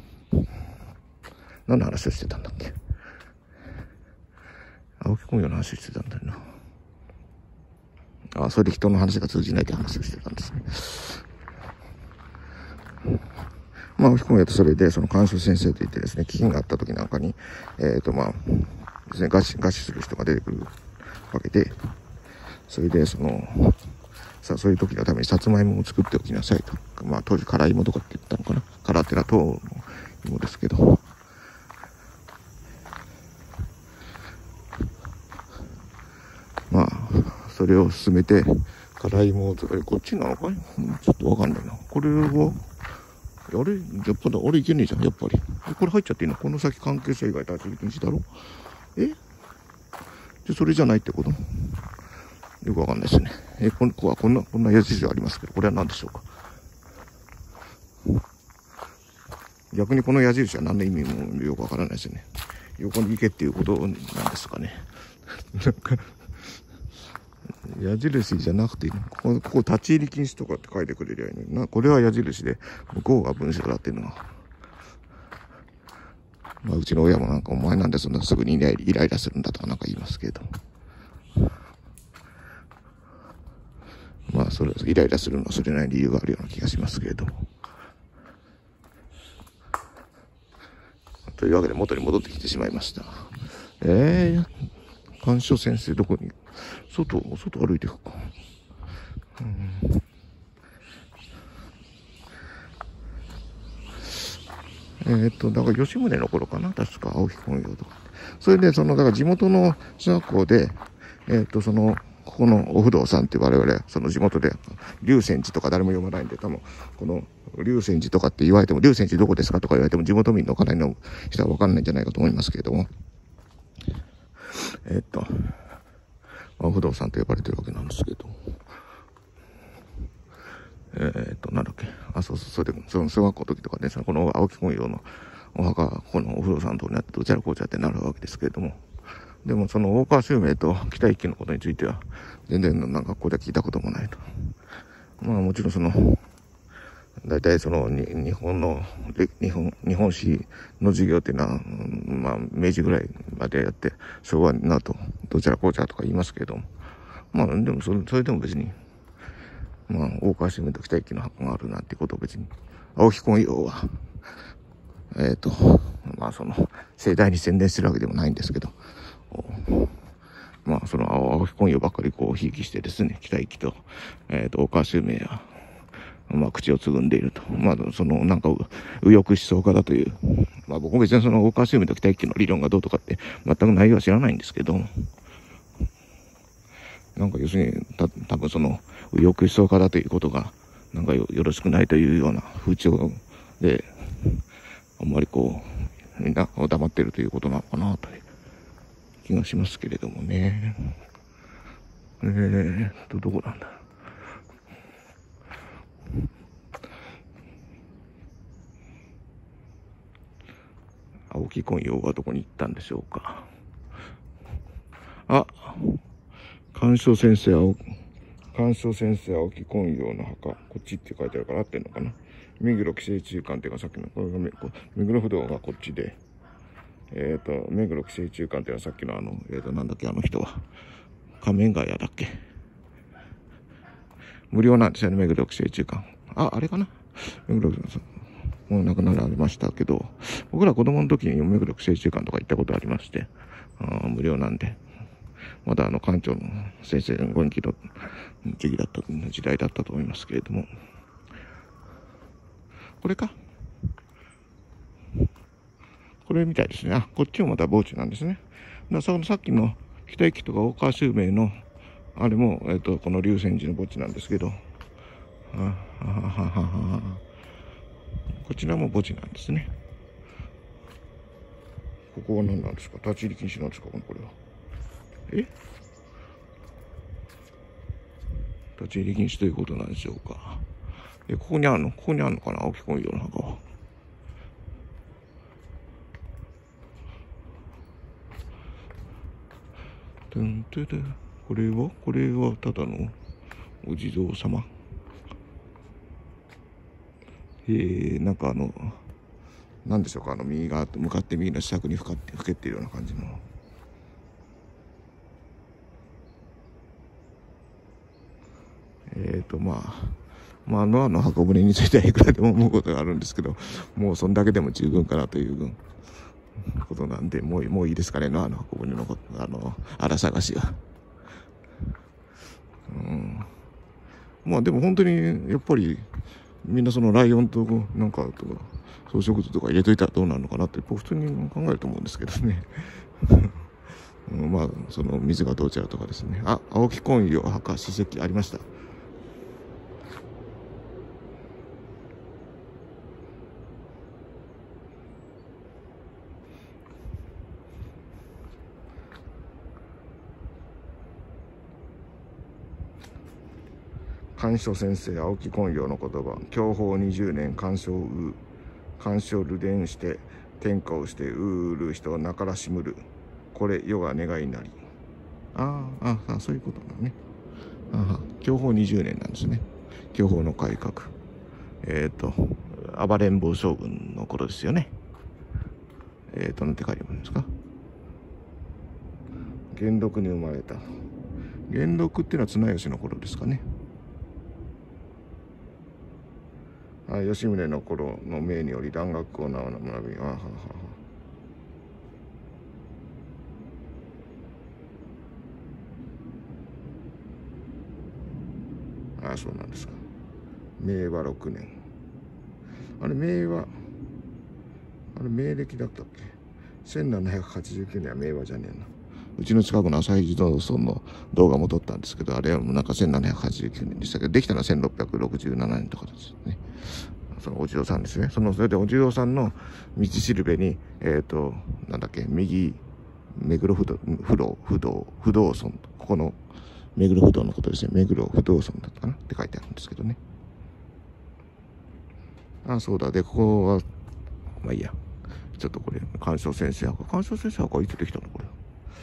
何の話をしてたんだっけ？青木昆陽の話をしてたんだよな。あ、それで人の話が通じないって話をしてたんですね。まあ、青木昆陽とそれで、その鑑賞先生といってですね、飢饉があった時なんかに、えっ、ー、と、まあ、ですね、餓死、餓死する人が出てくるわけで、それで、その、さあ、そういう時のためにさつまいもを作っておきなさいと。まあ、当時、辛芋とかって言ったのかな。辛ってのは糖の芋ですけど、まあ、それを進めて、辛いものとか、こっちなのかい？ちょっとわかんないな。これは、あれやっぱり、あれいけねえじゃん、やっぱり。これ入っちゃっていいの？この先関係者以外立ち入り禁止だろ？え？で、それじゃないってこと？よくわかんないですね。え、ここはこんな、こんな矢印ありますけど、これは何でしょうか？逆にこの矢印は何の意味もよくわからないですよね。横に行けっていうことなんですかね。なんか、矢印じゃなくていいの？ここ、ここ立ち入り禁止とかって書いてくれりゃいいのにな。これは矢印で、向こうが文章だっていうのは。 まあ、うちの親もなんか、お前なんでそんなすぐにイライライラするんだとかなんか言いますけど。まあ、それ、イライラするのはそれなりに理由があるような気がしますけれども。というわけで元に戻ってきてしまいました。えー、鑑賞先生どこに、外、外歩いていくか。うんえー、っと、だから吉宗の頃かな、確か、青木昆陽とか。それで、その、だから地元の小学校で、えー、っと、その、ここのお不動さんって我々、その地元で、龍泉寺とか誰も読まないんで、多分、この、龍泉寺とかって言われても、龍泉寺どこですかとか言われても、地元民のかなりの人はわかんないんじゃないかと思いますけれども、えー、っと、お不動さんと呼ばれてるわけなんですけど、えー、っと、なんだっけ。あ、そうそう、それで、その小学校の時とかね、この青木昆陽のお墓、ここのお風呂さんとになって、どちらこうちゃってなるわけですけれども、でもその大川襲名と北一揆のことについては、全然なんか学校では聞いたこともないと。まあもちろんその、大体そのに日本の、日本、日本史の授業っていうのは、まあ明治ぐらいまでやって、昭和になると、どちらこうちゃとか言いますけれども、まあでもそれ、それでも別に、まあ、大川襲名と北一揆の墓があるなんてことを別に、青木昆陽は、えっと、まあその、盛大に宣伝してるわけでもないんですけど、まあその青木昆陽ばっかりこう、ひいきしてですね、北一揆と、えっと、大川襲名は、まあ口をつぐんでいると。まあその、なんか、右翼思想家だという、まあ僕も別にその大川襲名と北一揆の理論がどうとかって全く内容は知らないんですけど、なんか要するに、た、多分その、右翼思想家だということが、なんか よ, よろしくないというような風潮で、あんまりこう、みんな黙ってるということなのかなという気がしますけれどもね。えーっと、どこなんだ。青木昆陽はどこに行ったんでしょうか。あ、鑑賞先生青木。鑑賞先生青木昆陽の墓、こっちって書いてあるから合ってんのかな。目黒寄生虫館っていうかさっきの、これが目黒不動がこっちで、えっ、ー、と、目黒寄生虫館っていうのはさっきのあの、えっ、ー、と、なんだっけ、あの人は。仮面ヶ谷だっけ。無料なんですよね、目黒寄生虫館。あ、あれかな。目黒、もう亡くなられましたけど、僕ら子供の時に目黒寄生虫館とか行ったことありまして、あ無料なんで。まだあの館長の先生がご人気の時期だった時代だったと思いますけれども、これかこれみたいですね。あ、こっちもまた墓地なんですね。だそのさっきの北一揆とか大川襲名のあれも、えっと、この龍泉寺の墓地なんですけど、ああははははこちらも墓地なんですね。ここは何なんですか。立ち入り禁止なんですか、これは。え立ち入り禁止ということなんでしょうか。え、ここにあるのここにあるのかな、青木昆陽の墓は。てんてて、これはこれはただのお地蔵様。えー、なんかあの、なんでしょうか、あの、右側向かって右の四角にふかって、ふけっているような感じの。えーと、まあ、まあ、ノアの箱舟についてはいくらでも思うことがあるんですけど、もうそんだけでも十分かなということなんで、もう、もういいですかね、ノアの箱舟のこと、あの、荒探しは。うん。まあでも本当に、やっぱり、みんなそのライオンと、なんか、とか、草食図とか入れといたらどうなるのかなって、普通に考えると思うんですけどね。うん、まあ、その水がどうちゃうとかですね。あ、青木昆陽墓史跡ありました。鑑賞先生青木昆陽の言葉。享保にじゅうねん鑑賞う鑑賞流伝して天下をしてううる人はなからしむる。これ世が願いなり。ああ、ああ、そういうことだね。ああ、享保にじゅうねんなんですね。享保の改革。えっ、ー、と、暴れん坊将軍の頃ですよね。 えっと、なんて書いてあるんですか。元禄に生まれた。元禄っていうのは綱吉の頃ですかね。あ、吉宗の頃の命により蘭学を名を学び、あははは。ああ、そうなんですか。明和ろくねん。あれ、明和、あれ、明暦だったっけ？ せんななひゃくはちじゅうきゅうねんは明和じゃねえな。うちの近くの朝日自動村の動画も撮ったんですけど、あれはもうなんかせんななひゃくはちじゅうきゅうねんでしたけど、できたのはせんろっぴゃくろくじゅうななねんとかですね。そのお地蔵さんですね。その、それでお地蔵さんの道しるべに、えっと、なんだっけ、右、目黒不動、不動、不動、不動村、ここの目黒不動のことですね。目黒不動村だったかなって書いてあるんですけどね。あ、そうだ。で、ここは、まあいいや。ちょっとこれ、鑑賞先生墓。鑑賞先生墓はいつできたのこれ。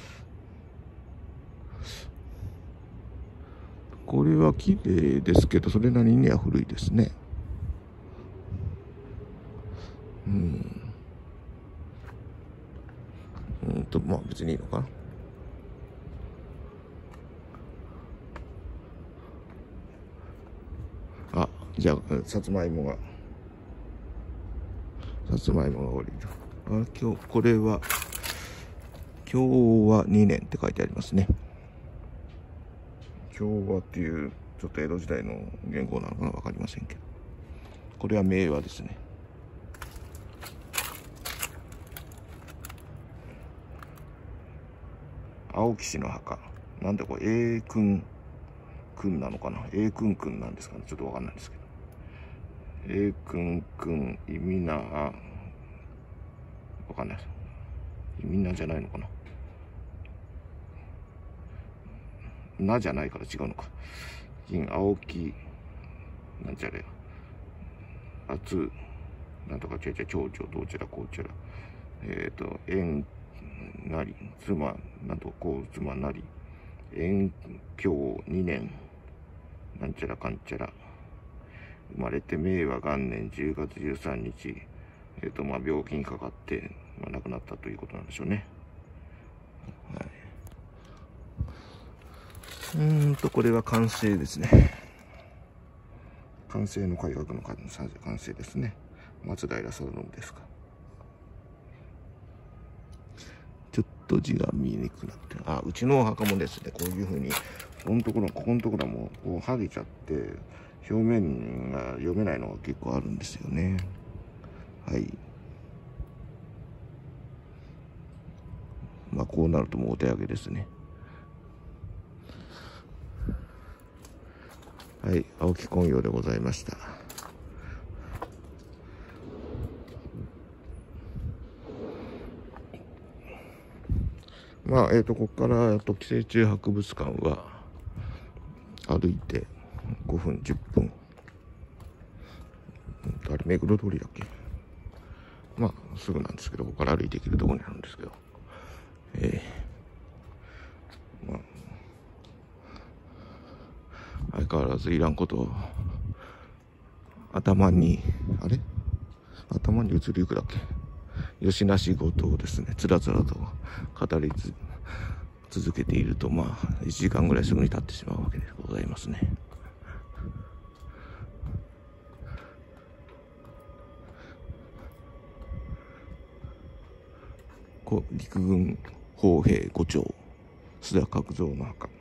これは綺麗ですけど、それなりには古いですね。うん。うんと、まあ別にいいのかな。あ、じゃあ、さつまいもが、さつまいもが降りる。あ、今日、これは、今日はにねんって書いてありますね。今日はっていう、ちょっと江戸時代の元号なのかなわかりませんけど。これは明和ですね。青木氏の墓。なんでこれ、英君君なのかな、英君君なんですかね。ちょっとわかんないですけど。英君君、意味な、わかんないです。意味なじゃないのかな。なじゃないから違うのか。銀、青木、なんちゃらや。あつ、なんとかちゃちゃ、蝶々、どうちゃらこうちゃら。えっ、ー、と、縁なり、妻、なんとこう、妻なり。延享にねん。なんちゃらかんちゃら。生まれて明和元年じゅうがつじゅうさんにち、えっ、ー、と、まあ、病気にかかって、まあ、亡くなったということなんでしょうね。はい。うーんと、これは完成ですね。完成の改革の完成ですね。松平定信ですか。ちょっと字が見えにくくなってる。あ、うちのお墓もですね、こういうふうに、ここのところ、ここのところも、こう、剥げちゃって、表面が読めないのが結構あるんですよね。はい。まあ、こうなるともうお手上げですね。はい、青木昆陽でございました。まあ、えっと、ここから、と、寄生虫博物館は、歩いてごふん、じゅっぷん。あれ、目黒通りだっけ？まあ、すぐなんですけど、ここから歩いていけるところにあるんですけど。ええー、まあ、相変わらずいらんことを、頭に、あれ頭に移りゆくだっけ？吉な仕事をですね、つらつらと語り続けていると、まあ、いちじかんぐらいすぐに経ってしまうわけでございますね。陸軍砲兵ご長、須田角蔵の墓。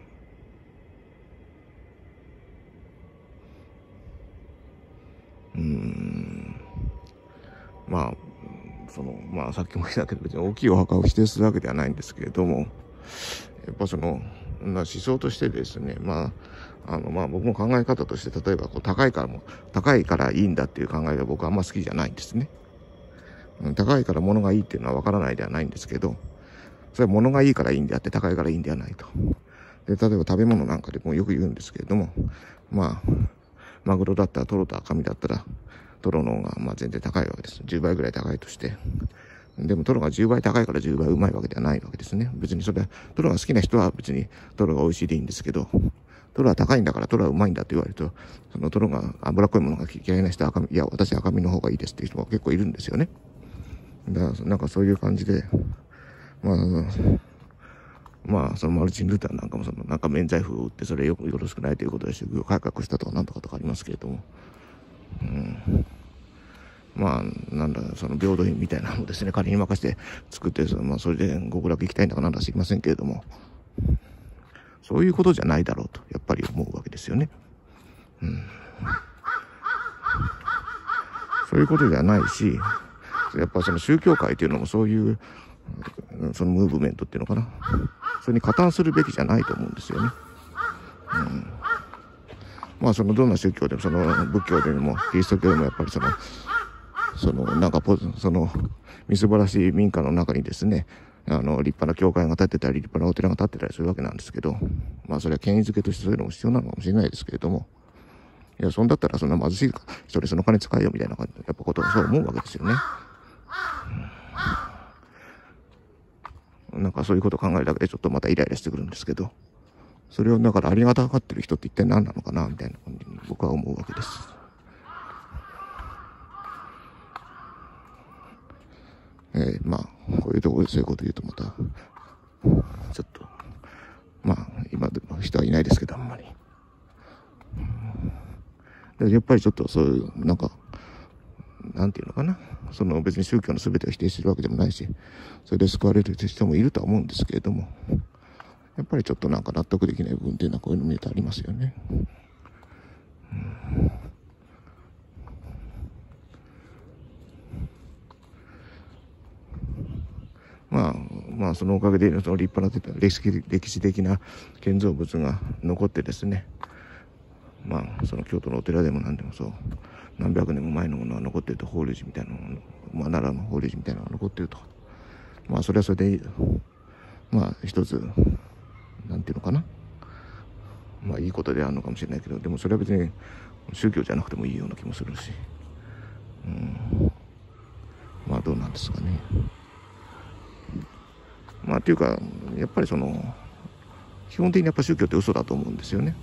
うーん。まあ、その、まあさっきも言ったけど、別に大きいお墓を否定するわけではないんですけれども、やっぱその、まあ、思想としてですね、まあ、あの、まあ僕も考え方として、例えばこう高いからも、高いからいいんだっていう考えが僕はあんま好きじゃないんですね。高いから物がいいっていうのはわからないではないんですけど、それは物がいいからいいんであって、高いからいいんではないと。で、例えば食べ物なんかでもよく言うんですけれども、まあ、マグロだったらトロと赤身だったら、トロの方がまあ全然高いわけです。じゅうばいぐらい高いとして。でもトロがじゅうばい高いからじゅうばいうまいわけではないわけですね。別にそれ、トロが好きな人は別にトロが美味しいでいいんですけど、トロは高いんだからトロはうまいんだって言われると、そのトロが脂っこいものが嫌いな人は赤身、いや、私赤身の方がいいですっていう人が結構いるんですよね。 だからなんかそういう感じで、まあ、まあ、そのマルチン・ルターなんかもそのなんか免罪符を打ってそれよよろしくないということで宗教改革したとかなんとかとかありますけれども、うん、まあなんだその平等院みたいなのをですね仮に任せて作ってその、まあ、それで極楽行きたいんだかなんだか知りませんけれども、そういうことじゃないだろうとやっぱり思うわけですよね。うん、そういうことじゃないし、やっぱその宗教界というのもそういうそのムーブメントっていうのかな、それに加担するべきじゃないと思うんですよね。うん、まあそのどんな宗教でもその仏教でもキリスト教でもやっぱりそのそのなんかポそのみすぼらしい民家の中にですね、あの立派な教会が建ってたり立派なお寺が建ってたりするわけなんですけど、まあそれは権威づけとしてそういうのも必要なのかもしれないですけれども、いやそんだったらそんな貧しい人でその金使えよみたいな感じでやっぱことはそう思うわけですよね。うん、なんかそういうことを考えるだけでちょっとまたイライラしてくるんですけど、それをだからありがたがってる人って一体何なのかなみたいな感じに僕は思うわけです。えー、まあこういうところでそういうこと言うとまたちょっとまあ今でも人はいないですけどあんまり、うん、やっぱりちょっとそういうなんかなんていうのかな、その別に宗教の全てを否定してるわけでもないし、それで救われる人もいるとは思うんですけれども、やっぱりちょっとなんか納得できない部分っていうのはこういうの見るとありますよね。うん、まあまあそのおかげでその立派な歴史歴史的な建造物が残ってですね、まあその京都のお寺でも何でもそう何百年も前のものが残っていると、法隆寺みたいなもの、まあ、奈良の法隆寺みたいなのが残っていると、まあそれはそれでまあ一つなんていうのかな、まあいいことであるのかもしれないけど、でもそれは別に宗教じゃなくてもいいような気もするし、うん、まあどうなんですかね。まあっていうかやっぱりその基本的にやっぱ宗教って嘘だと思うんですよね。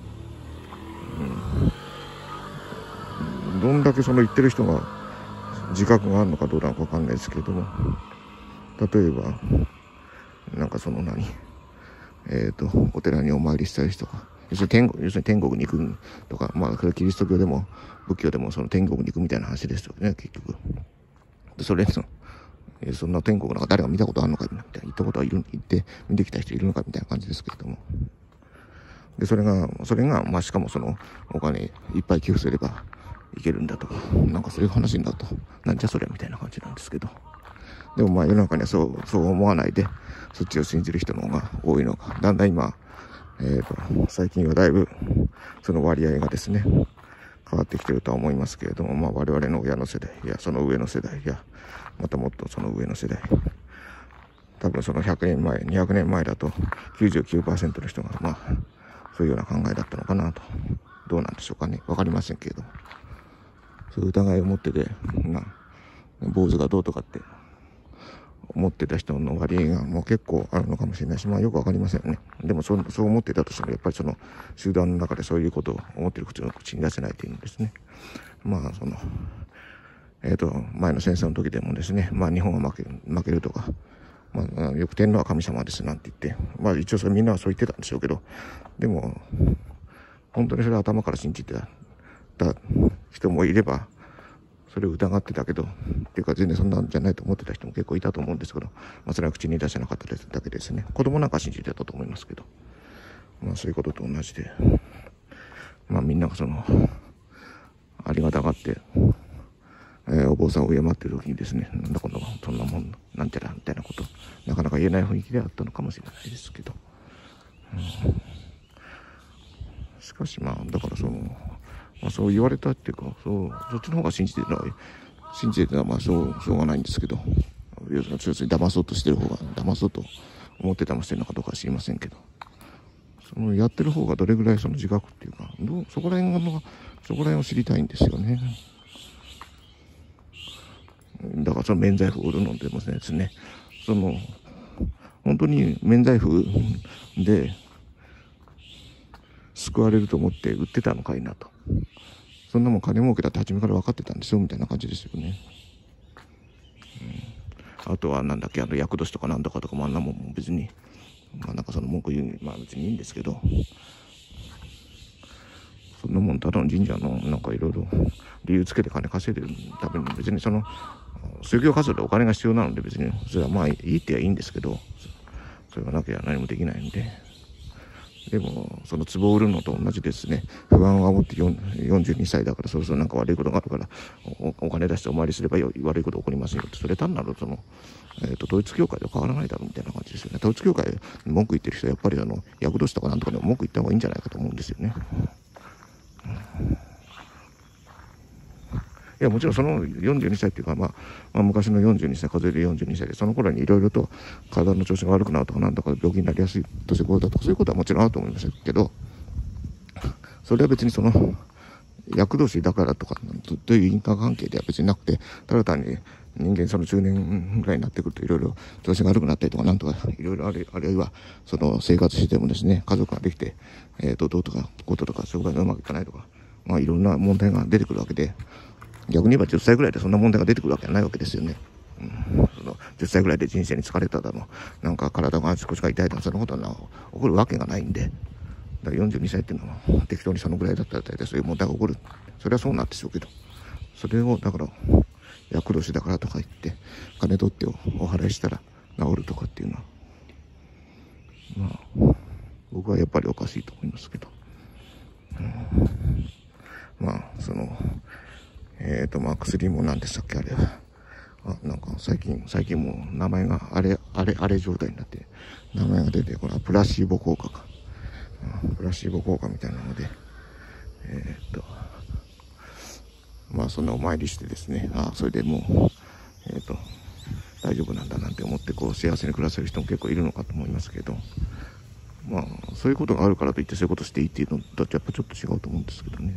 うん、どんだけその言ってる人が自覚があるのかどうなのか分かんないですけれども、例えばなんかその何えっとお寺にお参りしたりとか、要するに天国、要するに天国に行くとか、まあキリスト教でも仏教でもその天国に行くみたいな話ですよね結局。でそれそのそんな天国なんか誰が見たことあるのかみたいな、行ったことはいる、行って見てきた人いるのかみたいな感じですけれども、でそれがそれがまあしかもそのお金いっぱい寄付すればいけるんだとか、なんかそういう話になるとなんじゃそりゃみたいな感じなんですけど、でもまあ世の中にはそうそう思わないでそっちを信じる人の方が多いのが、だんだん今、えーと最近はだいぶその割合がですね変わってきてるとは思いますけれども、まあ我々の親の世代やその上の世代やまたもっとその上の世代、多分そのひゃくねんまえにひゃくねんまえだと きゅうじゅうきゅうパーセント の人がまあそういうような考えだったのかなと、どうなんでしょうかね、わかりませんけれども、そういう疑いを持っててな坊主がどうとかって思ってた人の割合がもう結構あるのかもしれないし、まあよくわかりませんよね。でもそうそう思ってたとしてもやっぱりその集団の中でそういうことを思ってる口の口に出せないというんですね。まあそのえっと前の戦争の時でもですね、まあ日本が負ける負けるとか、まあよく天皇は神様ですなんて言って、まあ一応それみんなはそう言ってたんでしょうけど、でも本当にそれは頭から信じてた人もいれば、それを疑ってたけどっていうか全然そんなんじゃないと思ってた人も結構いたと思うんですけど、まあそれは口に出せなかっただけですね。子供なんか信じてたと思いますけど、まあそういうことと同じで、まあみんながそのありがたがって、えー、お坊さんを敬っている時にですね、なんだこのそんなもんなんちゃらみたいなことなかなか言えない雰囲気であったのかもしれないですけど、うん、しかしまあだからその、まあ、そう言われたっていうか、そうそっちの方が信じてるのは信じてるのはまあしょうしょうがないんですけど、要するに騙そうとしてる方が騙そうと思って騙してるのかどうかは知りませんけど、そのやってる方がどれぐらいその自覚っていうか、どうそこら辺がそこら辺を知りたいんですよね。だからその免罪符を売るのでもですね、その本当に免罪符で救われると思って売ってたのかいなと、そんなもん金儲けだって初めから分かってたんですよみたいな感じですよね。 あとはなんだっけ、あの厄年とかなんだかとかもあんなもんも別に、まあなんかその文句言うに、まあ別にいいんですけど、そんなもんただの神社のなんかいろいろ理由つけて金稼いでるために、別にその宗教活動でお金が必要なので、別にそれはまあいいってはいいんですけど、それがなきゃ何もできないんで。でもその壺を売るのと同じですね。不安を煽ってよんじゅうにさいだからそろそろなんか悪いことがあるから お, お金出してお参りすればよ悪いこと起こりませんよって、それ単なるその、えー、と統一教会と変わらないだろうみたいな感じですよね。統一教会に文句言ってる人はやっぱりあの厄年とかなんとかでも文句言った方がいいんじゃないかと思うんですよね。いやもちろんそのよんじゅうにさいっていうか、まあ、まあ昔のよんじゅうにさい数えるよんじゅうにさいで、その頃にいろいろと体の調子が悪くなるとかなんとか病気になりやすい年頃だとかそういうことはもちろんあると思いますけど、それは別にその厄年だからとかという因果関係では別になくて、ただ単に人間その中年ぐらいになってくるといろいろ調子が悪くなったりとかなんとかいろいろある、あるいはその生活してもですね、家族ができて、えー、とどうとかこととかそういうことがうまくいかないとか、まあいろんな問題が出てくるわけで、逆に言えばじゅっさいぐらいでそんな問題が出てくるわけはないわけですよね。うん、そのじゅっさいぐらいで人生に疲れただの、なんか体が少しが痛いだの、そのことは起こるわけがないんで、だからよんじゅうにさいっていうのは適当にそのぐらいだったら大体そういう問題が起こる。それはそうなんでしょうけど、それをだから厄年だからとか言って金取ってお払いしたら治るとかっていうのは、まあ僕はやっぱりおかしいと思いますけど、うん、まあそのえっとまあ薬も何でしたっけあれは、あなんか最近最近もう名前があれあれあれ状態になって名前が出て、これはプラシーボ効果か、うん、プラシーボ効果みたいなので、えっとまあそんなお参りしてですね、あそれでもうえっと大丈夫なんだなんて思ってこう幸せに暮らせる人も結構いるのかと思いますけど、まあそういうことがあるからといってそういうことしていいっていうのとやっぱちょっと違うと思うんですけどね。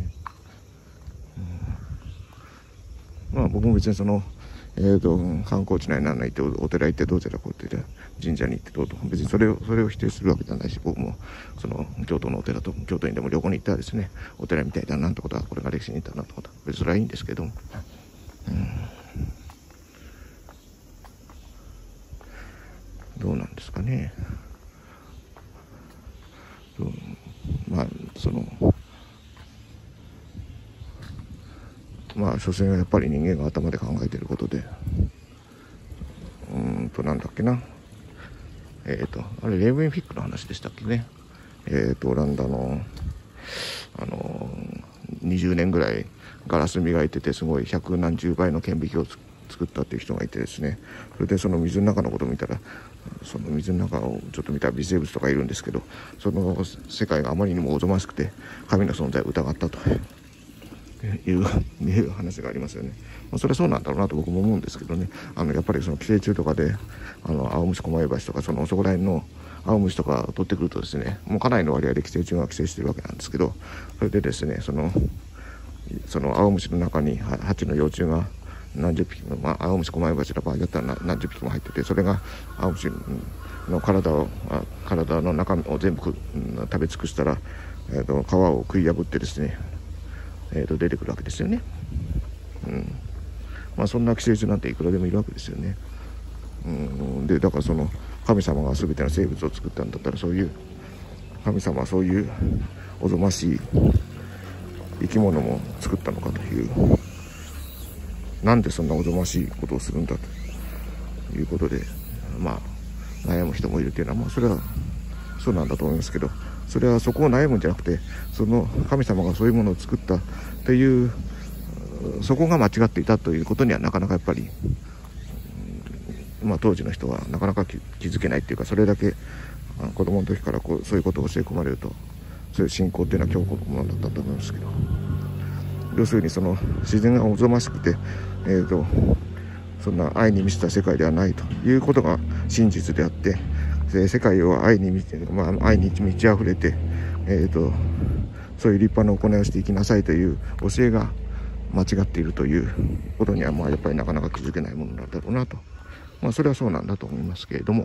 うん、まあ僕も別にそのえーと観光地内になんないってお寺行ってどうじゃらこうって神社に行ってどうと別にそれをそれを否定するわけじゃないし、僕もその京都のお寺と京都にでも旅行に行ったらですね、お寺みたいだなんてことはこれが歴史にいたなってことは別にそれはいいんですけど、うん、どうなんですかね。まあそのまあ所詮はやっぱり人間が頭で考えていることで、うーんとなんだっけな、えっ、ー、とあれレイブンフィックの話でしたっけね。えっ、ー、とオランダのあのにじゅうねんぐらいガラス磨いててすごい百何十倍の顕微鏡を作ったっていう人がいてですね、それでその水の中のことを見たら、その水の中をちょっと見た微生物とかいるんですけど、その世界があまりにもおぞましくて神の存在を疑ったという、いう話がありますよね。まあ、それはそうなんだろうなと僕も思うんですけどね。あのやっぱりその寄生虫とかであの青虫コマイバシとかそのそこら辺の青虫とか取ってくるとですね、もうかなりの割合で寄生虫が寄生してるわけなんですけど、それでですねそのその青虫の中に蜂の幼虫が何十匹も、まあ、青虫コマイバシの場合だったら何十匹も入ってて、それが青虫の体を体の中を全部食べ尽くしたら、えーと、皮を食い破ってですね、えーと出てくるわけですよね。うん、まあそんな寄生虫なんていくらでもいるわけですよね。うん、でだからその神様が全ての生物を作ったんだったら、そういう神様はそういうおぞましい生き物も作ったのかという、なんでそんなおぞましいことをするんだということで、まあ悩む人もいるというのは、まあそれはそうなんだと思いますけど、それはそこを悩むんじゃなくて、その神様がそういうものを作ったという、そこが間違っていたということにはなかなかやっぱり、まあ、当時の人はなかなか気づけないっていうか、それだけ子供の時からこうそういうことを教え込まれると、そういう信仰っていうのは強固なものだったと思いますけど、要するにその自然がおぞましくて、えーとそんな愛に満ちた世界ではないということが真実であって、世界を愛に満ちて、まあ、愛に満ち溢れて、えーとそういう立派な行いをしていきなさいという教えが間違っているということには、まあやっぱりなかなか気づけないものなんだろうなと。まあそれはそうなんだと思いますけれども、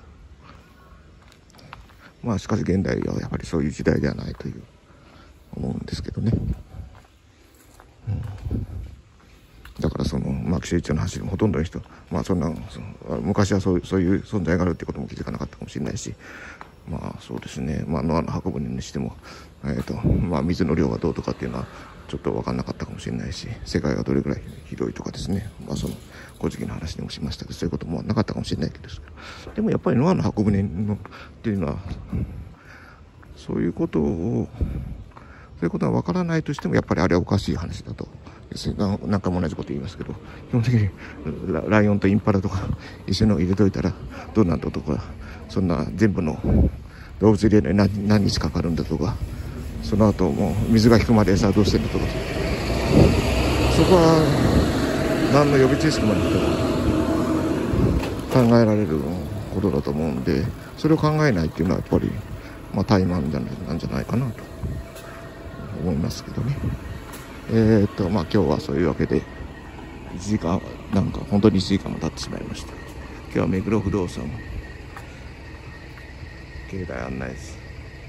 まあしかし現代はやっぱりそういう時代ではないという思うんですけどね。うん、 だからその牧秀一の走りもほとんどの人、まあそんな昔はそうそういう存在があるってことも気づかなかったかもしれないし、まあそうですね、まあノアの箱舟にしても、えーとまあ、水の量がどうとかっていうのはちょっと分かんなかったかもしれないし、世界がどれぐらい広いとかですね、まあその古事記の話でもしましたけど、そういうこともなかったかもしれないけど、でもやっぱりノアの箱舟のっていうのはそういうことをそういうことが分からないとしても、やっぱりあれはおかしい話だと。何回も同じこと言いますけど、基本的にライオンとインパラとか一緒の入れといたらどうなんだとか、そんな全部の動物入れるのに 何, 何日かかるんだとか、その後もう水が引くまで餌はどうしてるんだとか、そこは何の予備知識もなくても考えられることだと思うんで、それを考えないっていうのはやっぱり、まあ、怠慢じゃないなんじゃないかなと思いますけどね。えー、っとまあ今日はそういうわけでいちじかんなんか本当にいちじかんも経ってしまいました。今日は目黒不動産境内案内です。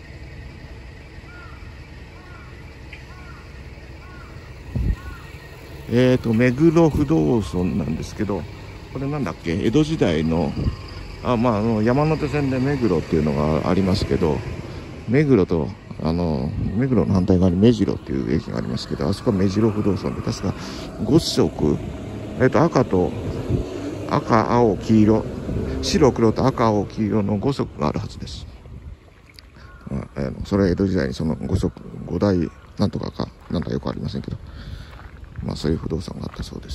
えー、っと目黒不動尊なんですけど、これなんだっけ、江戸時代のあ、まあ、あの山手線で目黒っていうのがありますけど、目黒とあの目黒の反対側に目白っていう駅がありますけど、あそこは目白不動尊で、確かご色、えっと赤と赤青黄色、白黒と赤青黄色のご色があるはずです。あのそれは江戸時代にそのご色ご代なんとかかなんかよくありませんけど、まあそういう不動産があったそうです。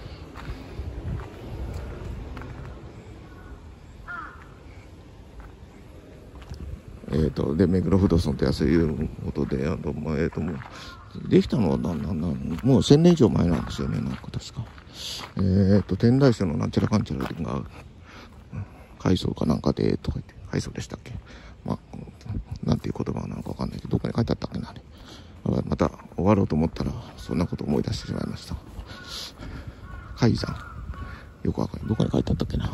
えー、とで目黒不動尊ってそういうことで、あと、まあ、えー、ともうできたのはなんなんなんもうせんねん以上前なんですよね。なんか確かえー、と天台宗のなんちゃらかんちゃらが改装かなんかでとか言って、改装でしたっけ、まあなんていう言葉なのかわかんないけど、どこに書いてあったっけな、あれまた終わろうと思ったらそんなことを思い出してしまいました。海山よくわかんない、どこに書いてあったっけな。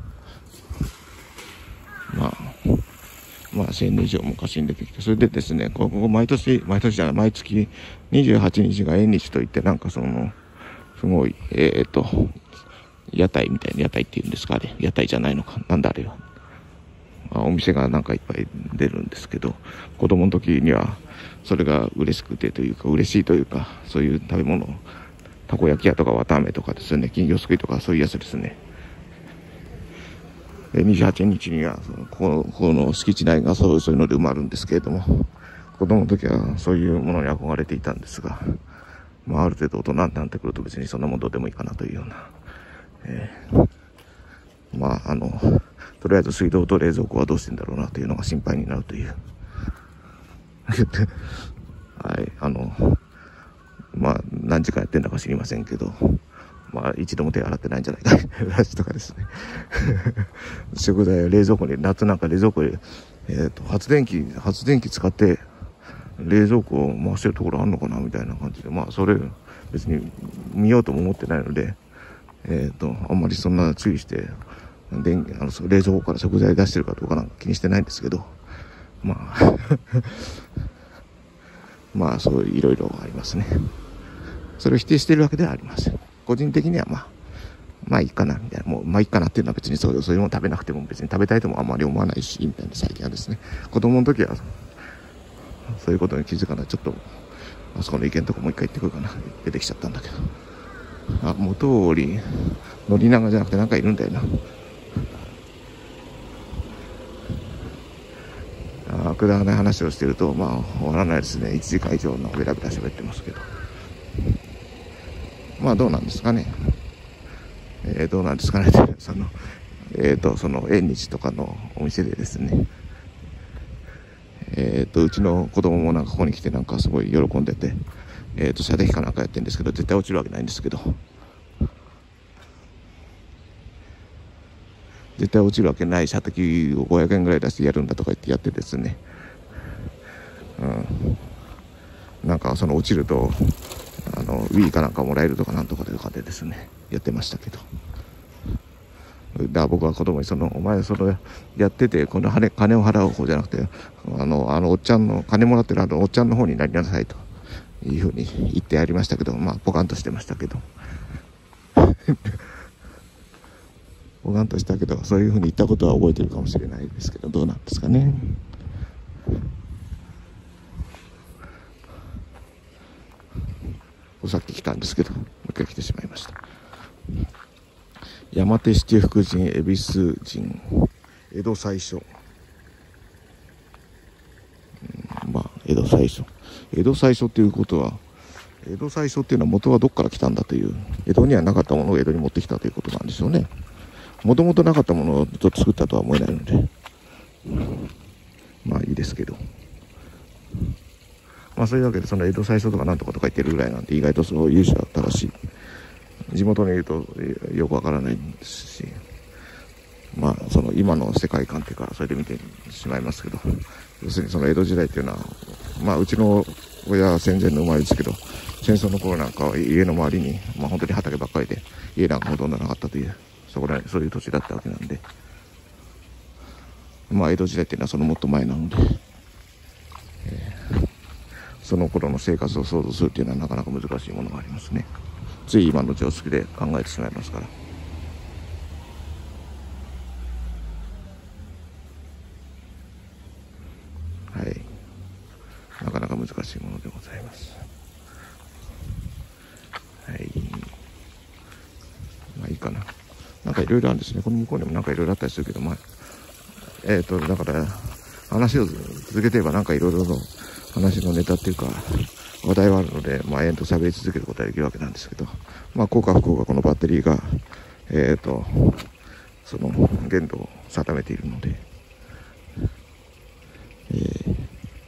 まあまあ、せんねん以上昔に出てきて、それでですね、ここ毎年、毎年じゃない、毎月にじゅうはちにちが縁日といって、なんかその、すごい、えっと、屋台みたいな、屋台っていうんですか、あれ、屋台じゃないのか、なんだあれは。お店がなんかいっぱい出るんですけど、子供の時には、それが嬉しくてというか、嬉しいというか、そういう食べ物、たこ焼き屋とかわたあめとかですね、金魚すくいとかそういうやつですね。にじゅうはちにちにはこの、この敷地内がそういうので埋まるんですけれども、子供の時はそういうものに憧れていたんですが、まあ、ある程度大人になってくると別にそんなもんどうでもいいかなというような、えー、まああのとりあえず水道と冷蔵庫はどうしてんだろうなというのが心配になるというはいあのまあ何時間やってんだか知りませんけど、まあ一度も手洗ってないんじゃないかという話とかですね食材を冷蔵庫に、夏なんか冷蔵庫で、えー、と発電機発電機使って冷蔵庫を回してるところあんのかなみたいな感じで、まあそれ別に見ようとも思ってないので、えー、とあんまりそんな注意して電あの冷蔵庫から食材出してるかどうかなんか気にしてないんですけど、まあまあそういろいろありますね。それを否定しているわけではありません。個人的にはまあまあいいかなみたいな、もうまあいいかなっていうのは別にそうそういうもの食べなくても別に食べたいともあんまり思わないしみたいな、最近はですね、子供の時はそういうことに気づかない、ちょっとあそこの意見とかもう一回言ってくるかな、出てきちゃったんだけど、あ元通り乗り長じゃなくてなんかいるんだよな。あくだらない話をしてるとまあ終わらないですね。いちじかん以上のベラベラ喋ってますけど、まあどうなんですかね、えー、どうなんですかねってそのえっ、ー、とその縁日とかのお店でですね、えっ、ー、とうちの子供もなんかここに来てなんかすごい喜んでて、えっ、ー、と射的かなんかやってるんですけど、絶対落ちるわけないんですけど、絶対落ちるわけない射的をごひゃくえんぐらい出してやるんだとか言ってやってですね、うん、なんかその落ちるとあのウィーかなんかもらえるとかなんとかでとかでですねやってましたけど、だから僕は子供にそのお前それやっててこの金を払う方じゃなくて、あのあのおっちゃんの金もらってるあのおっちゃんの方になりなさいというふうに言ってやりましたけど、まあポカンとしてましたけど、 ボガンとしたけど、そういうふうに言ったことは覚えてるかもしれないですけど、どうなんですかね。さっき来たんですけど、もう一回来てしまいました。山手七福神、恵比寿神、江戸最初。うん、まあ、江戸最初。江戸最初っていうことは、江戸最初っていうのは元はどっから来たんだという、江戸にはなかったものを江戸に持ってきたということなんでしょうね。もともとなかったものを作ったとは思えないので、まあいいですけど。まあそういうわけで、その江戸最初とかなんとかとか言ってるぐらいなんで、意外とそういう者正しい。地元にいるとよくわからないですし、まあその今の世界観っていうか、それで見てしまいますけど、要するにその江戸時代っていうのは、まあうちの親は戦前の生まれですけど、戦争の頃なんかは家の周りに、まあ本当に畑ばっかりで、家なんかほとんどなかったという、そこらそういう土地だったわけなんで、まあ江戸時代っていうのはそのもっと前なので、えー、その頃の生活を想像するっていうのはなかなか難しいものがありますね。つい今の常識で考えてしまいますから。はい。なかなか難しいものでございます。はい。まあいいかな。なんかいろいろあるんですね。この向こうにもなんかいろいろあったりするけど、まあ、えっと、だから、話を続けてればなんかいろいろの話のネタっていうか、話題はあるので、まあ、延々と喋り続けることはできるわけなんですけど、まあ、幸か不幸かこのバッテリーが、えっと、その限度を定めているので、えー、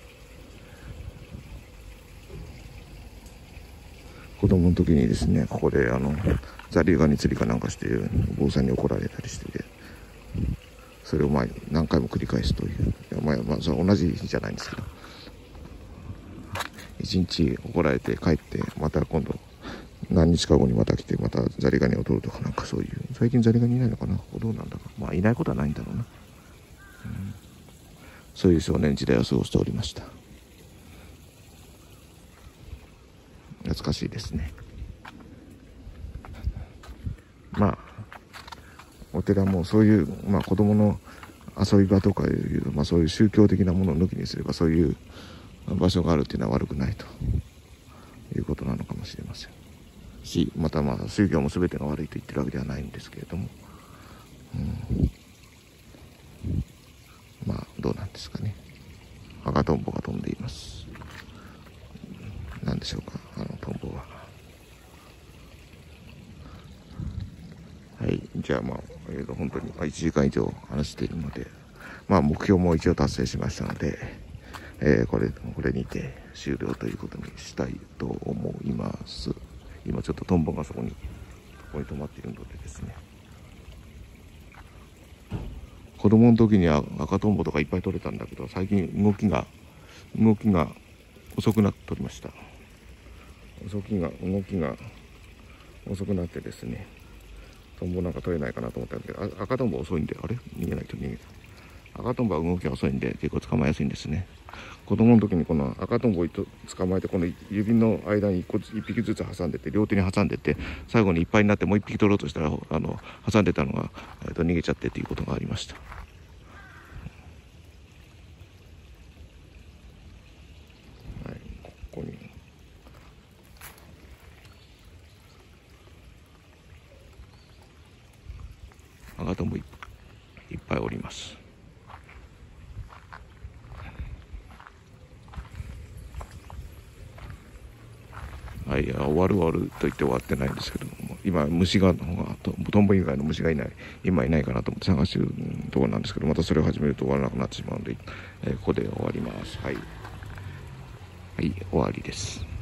子供の時にですね、ここであのザリガニ釣りかなんかして坊さんに怒られたりしてて、それをまあ何回も繰り返すという、まあ、まあそれ同じ日じゃないんですけど、一日怒られて帰ってまた今度何日か後にまた来てまたザリガニを取るとかなんかそういう、最近ザリガニいないのかな、どうなんだろう、まあいないことはないんだろうな、うん、そういう少年時代を過ごしておりました。懐かしいですね。まあお寺もそういう、まあ、子供の遊び場とかいう、まあ、そういう宗教的なものを抜きにすればそういう場所があるっていうのは悪くないということなのかもしれませんし、またまあ宗教も全てが悪いと言ってるわけではないんですけれども、うん、まあどうなんですかね。赤とんぼが飛んでいます。何でしょうか、あのトンボは。はい、じゃあまあ、えー、と本当にいちじかん以上話しているので、まあ目標も一応達成しましたので、えー、これこれにて終了ということにしたいと思います。今ちょっとトンボがそこにここに止まっているのでですね、子供の時には赤トンボとかいっぱい取れたんだけど、最近動きが動きが遅くなっておりました。動きが動きが遅くなってですね、トンボなんか取れないかなと思ったんだけど、赤トンボ遅いんで、あれ逃げないと逃げた。赤トンボは動きが遅いんで結構捕まえやすいんですね。子供の時にこの赤トンボを捕まえて、この指の間にいっぴきずつ挟んでて、両手に挟んでて、最後にいっぱいになってもういっぴき取ろうとしたら、あの挟んでたのが、えー、と逃げちゃってっていうことがありました。はい、ここに赤トンボいっぱいおります。はい、終わる終わると言って終わってないんですけども、今虫がトンボ以外の虫がいない、今いないかなと思って探してるところなんですけど、またそれを始めると終わらなくなってしまうので、えー、ここで終わります。はい、はい、終わりです。